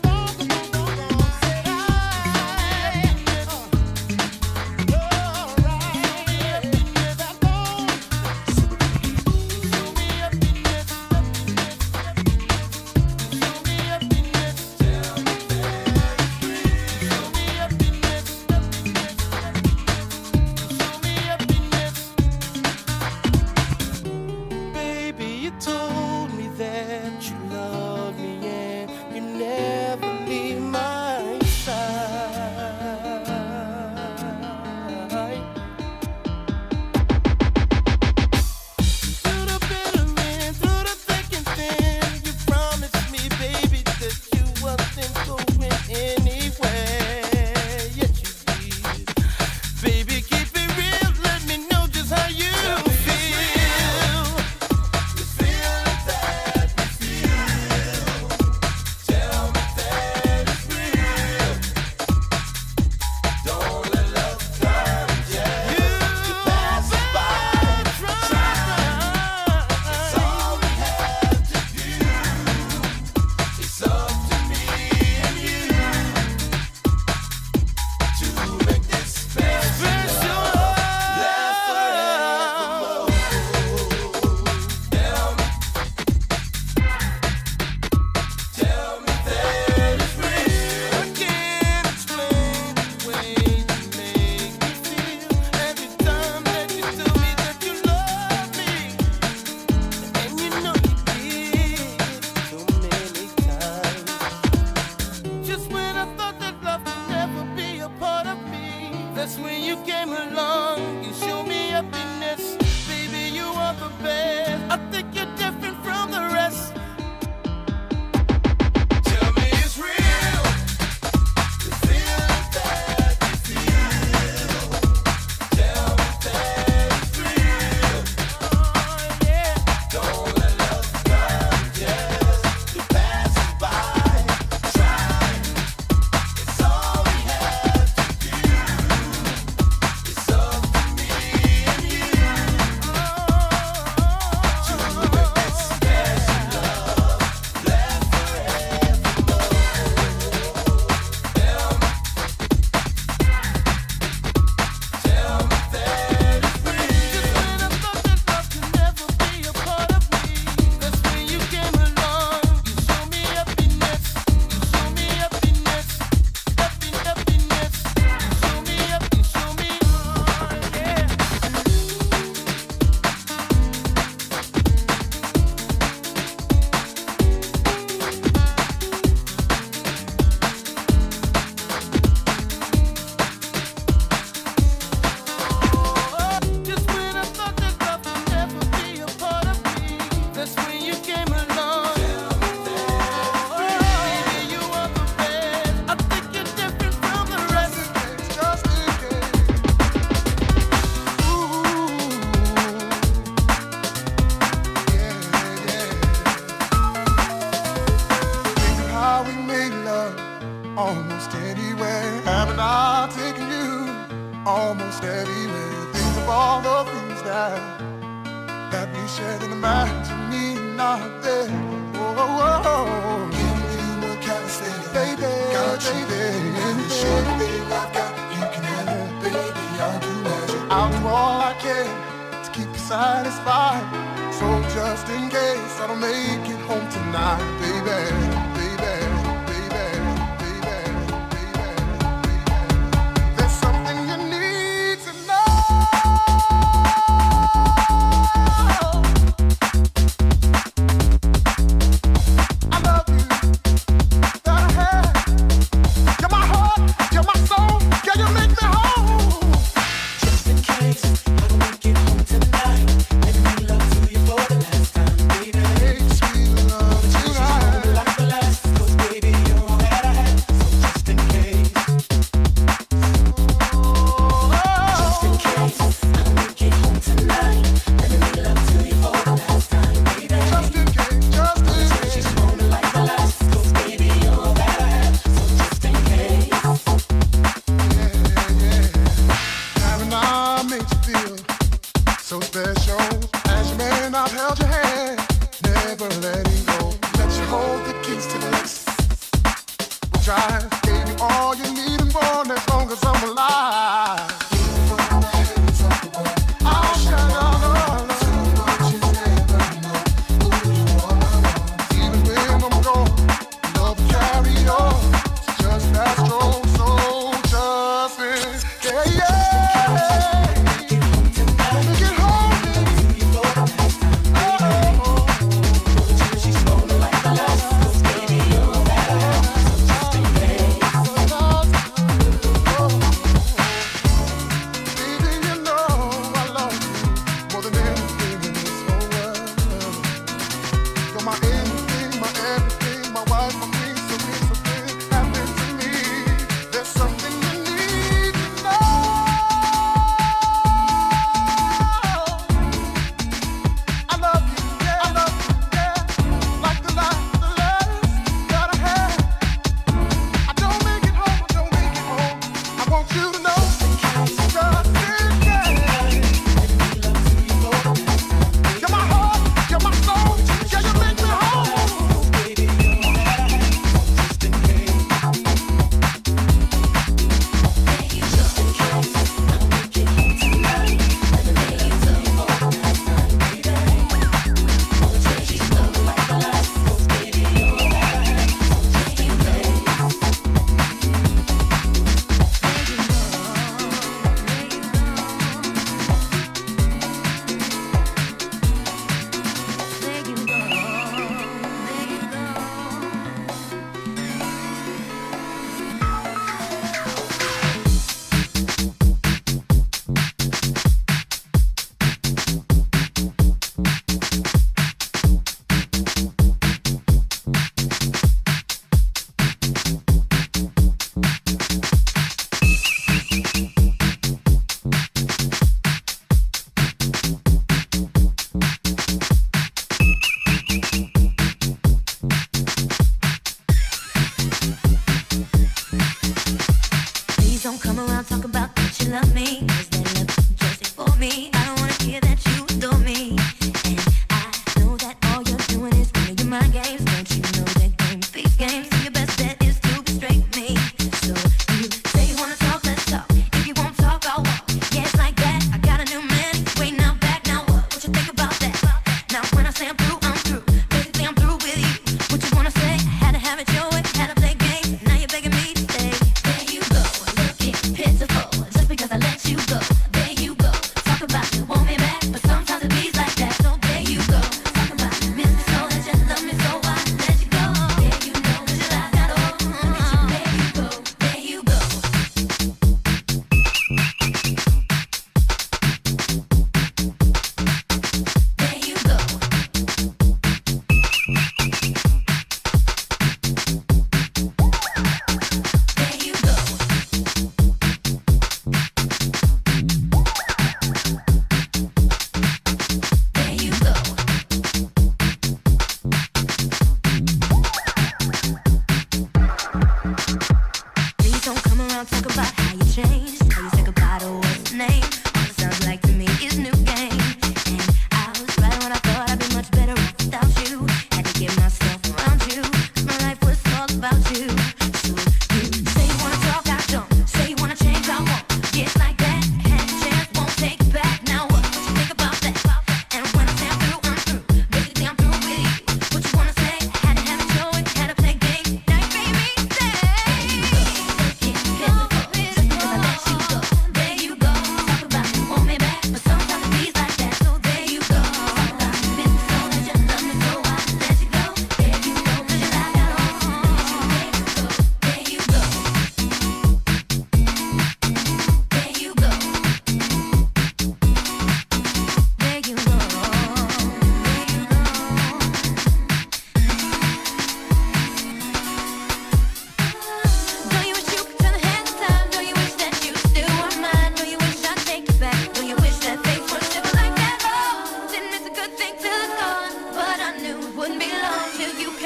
sharing the mind to me, not there. Oh, oh, oh. Give me what kind of thing, baby, got you, baby. Share the thing I've got, you can have it, baby. I'll do magic. I'll do all I can to keep you satisfied. So just in case I don't make it home tonight, baby.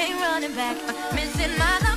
ain't running back. Missing my love.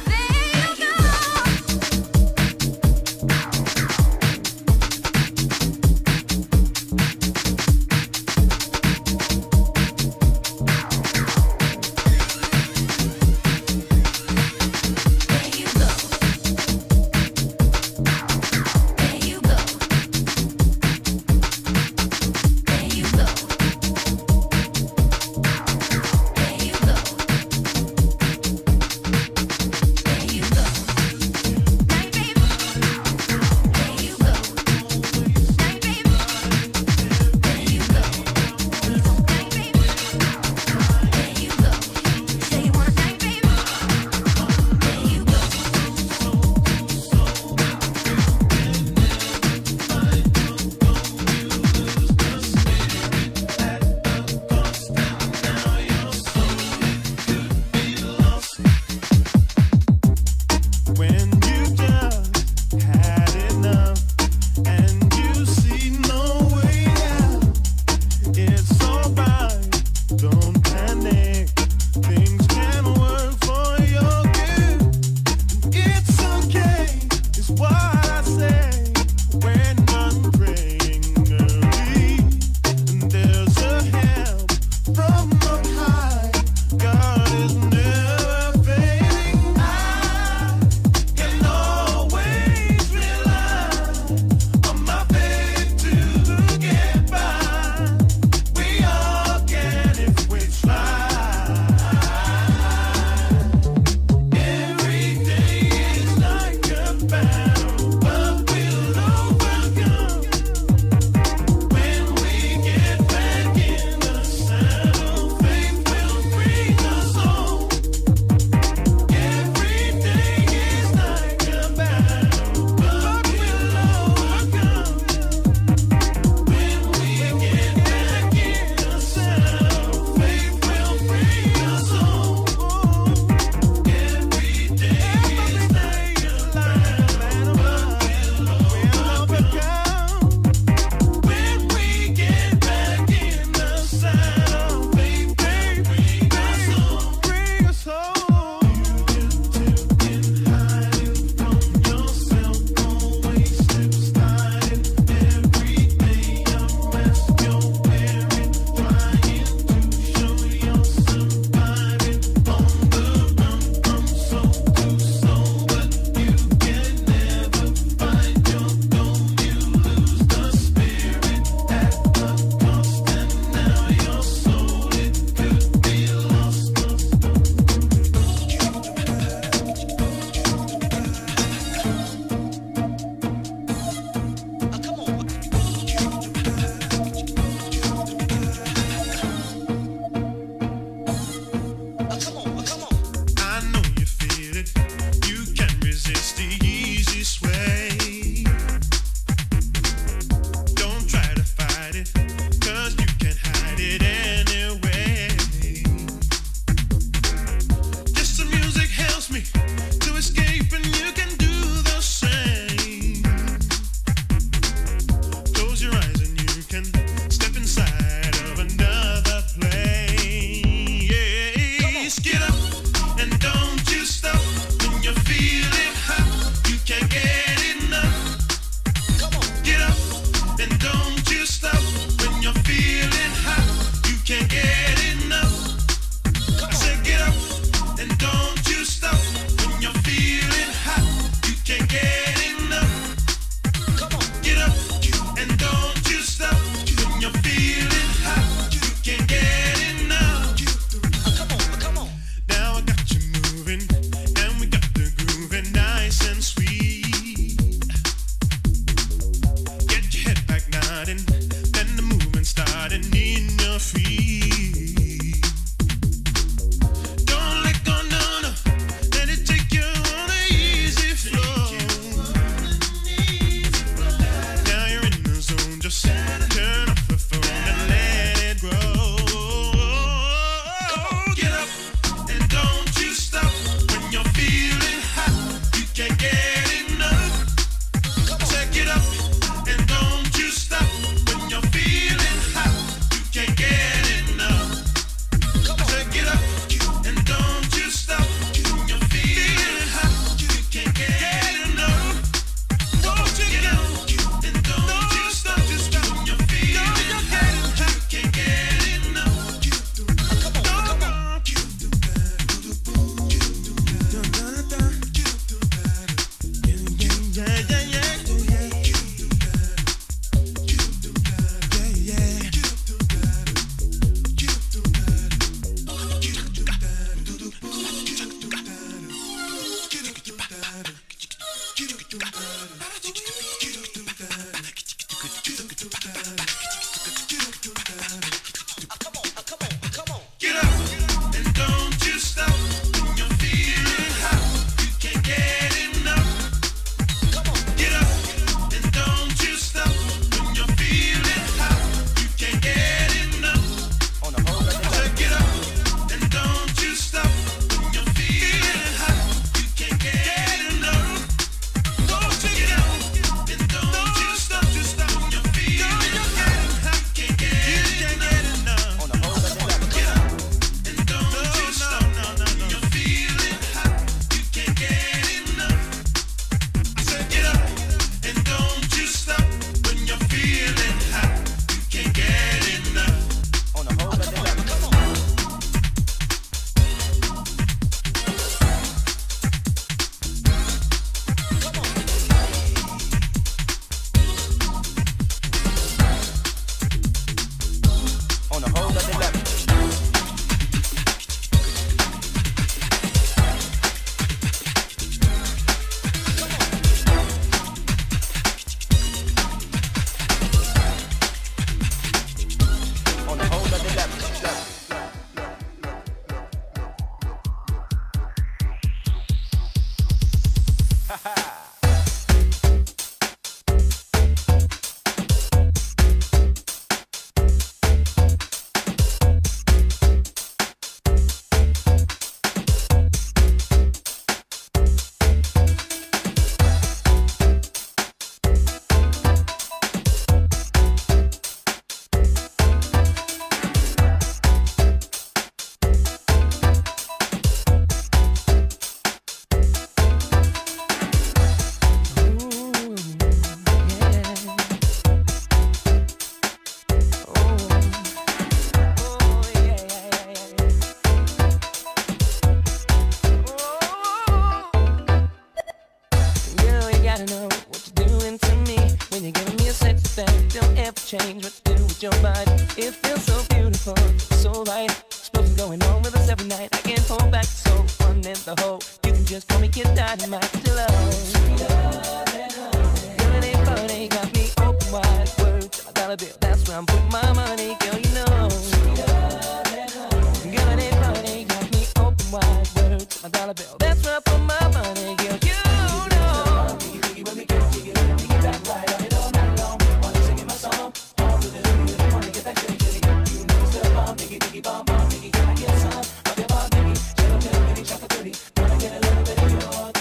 change what to do with your body. It feels so beautiful, so right. Explosions going on with us every night. I can't hold back, so fun in the hole. You can just call me Kid Dynamite to love. Sweeter than honey. Girl, it ain't funny, got me open wide. Word to my dollar bill, that's where I'm putting my money, girl, you know. Sweeter than honey. Girl, it ain't funny, got me open wide. Word to my dollar bill, that's where I put my money, girl, you know. Diggy, diggy, when we get jiggy, let me get back right on it all night long. While I'm singing my song, all to the hoodie, if you wanna get that jiggy, jiggy. You know it's the bomb, diggy, diggy, bomb, bomb, diggy, can I get some? Of your bomb, diggy, jello, jello, bitty, chocolate, pretty. Wanna get a little bit of yours.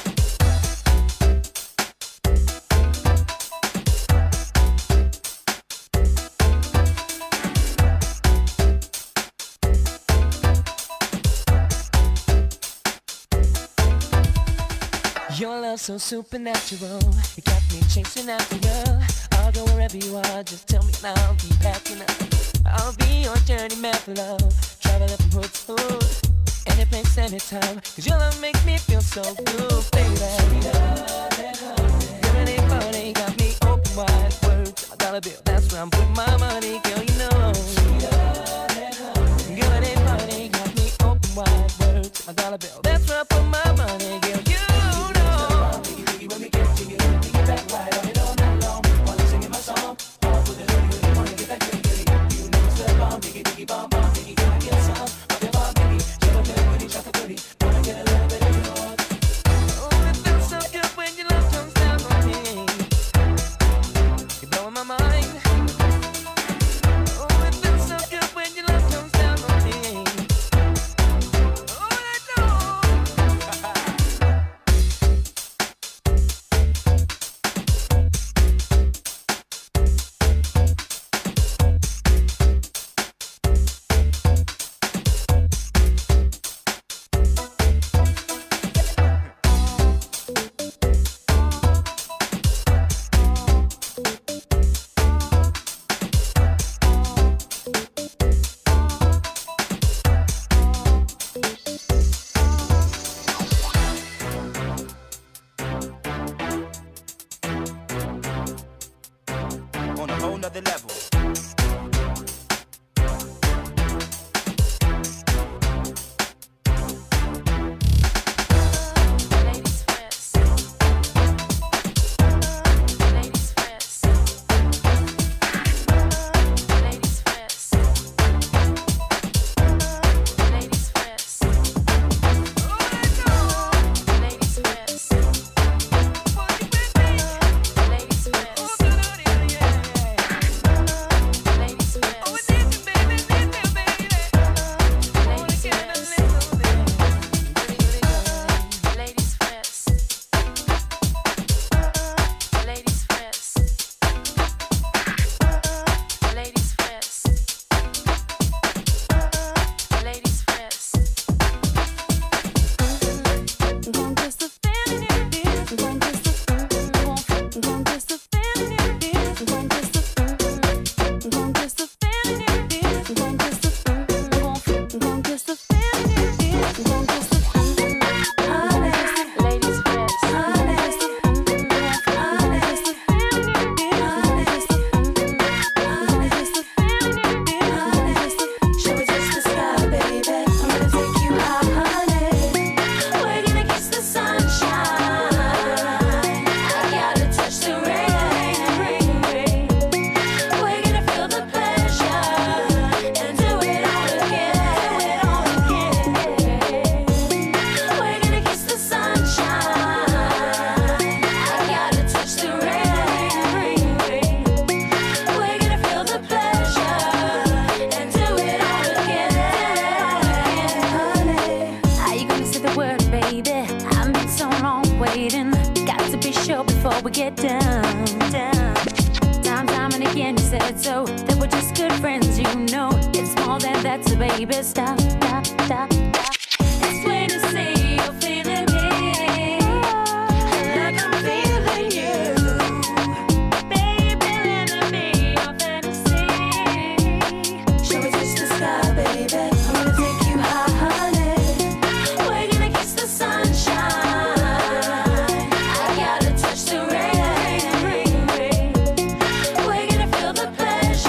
Your love's so supernatural. You got me chasing after you. I'll go wherever you are. Just tell me now, I'll be backing up. I'll be your journey map for love. Travel up from hood to hood. Any place, anytime. Cause your love makes me feel so good, baby. Girl, it ain't funny. Got me open wide. Word to my dollar bill. That's where I'm putting my money, girl, you know. Girl, it ain't funny. Got me open wide. Word to my dollar bill. That's where I put my money, girl, you know. When we get jiggy, let me get back right on it all night long. While I'm singing my song, all for the hoodie, if you wanna get that jiggy, jiggy. You know it's the bomb, diggy, diggy, bomb, bomb, diggy. Can I get some of your bomb, diggy? Jello, jello, bitty, chocolate, pretty. Wanna get a little bit of yours. Oh, it feels so good when your love comes down on me. You're blowing my mind. Oh, it feels so good when your love comes down on me. Oh, I know. On a whole nother level. Ladies first. Ladies first. Ladies first. Ladies first. Ladies first. Ladies first. Ladies before we get down, down. Time, time and again you said so, that we're just good friends, you know. It's more than that, so baby, stop, stop, stop, stop. It's plain to see you're feeling me, like I'm feeling you. Baby, let me be your fantasy. Shall we touch the sky, baby? I'm gonna take you high, honey. We're gonna kiss the sunshine. I gotta touch the rain, rain, rain. We're gonna feel the pleasure.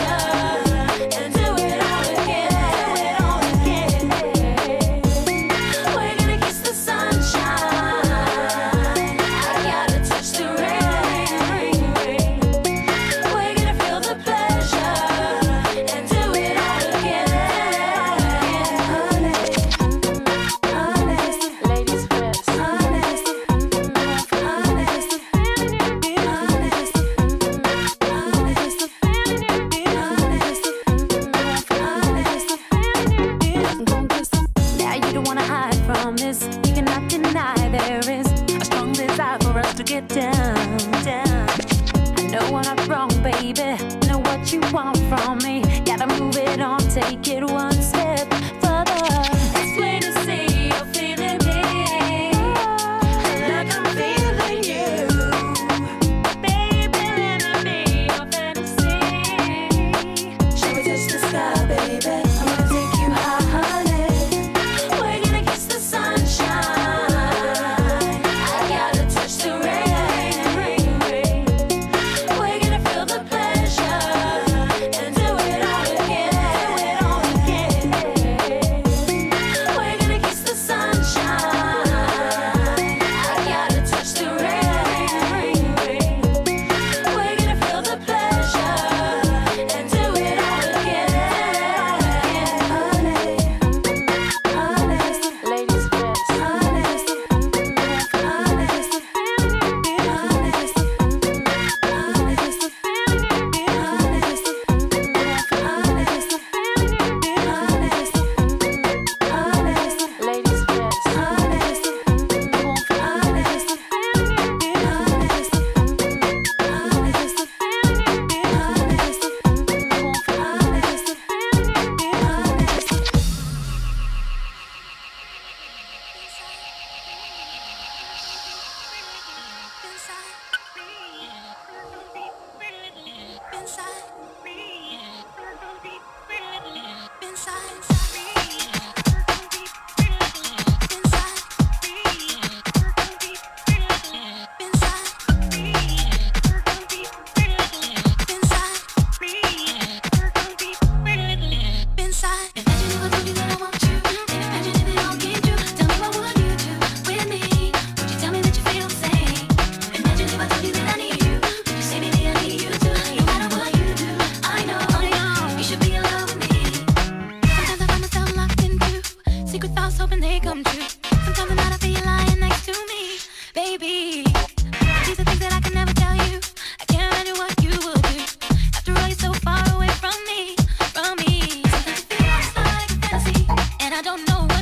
thoughts, hoping they come true. Sometimes at night I feel you lying next to me, baby. These are things that I can never tell you. I can't imagine what you would do. After all, you're so far away from me, from me. Sometimes it feels like a fantasy, and I don't know what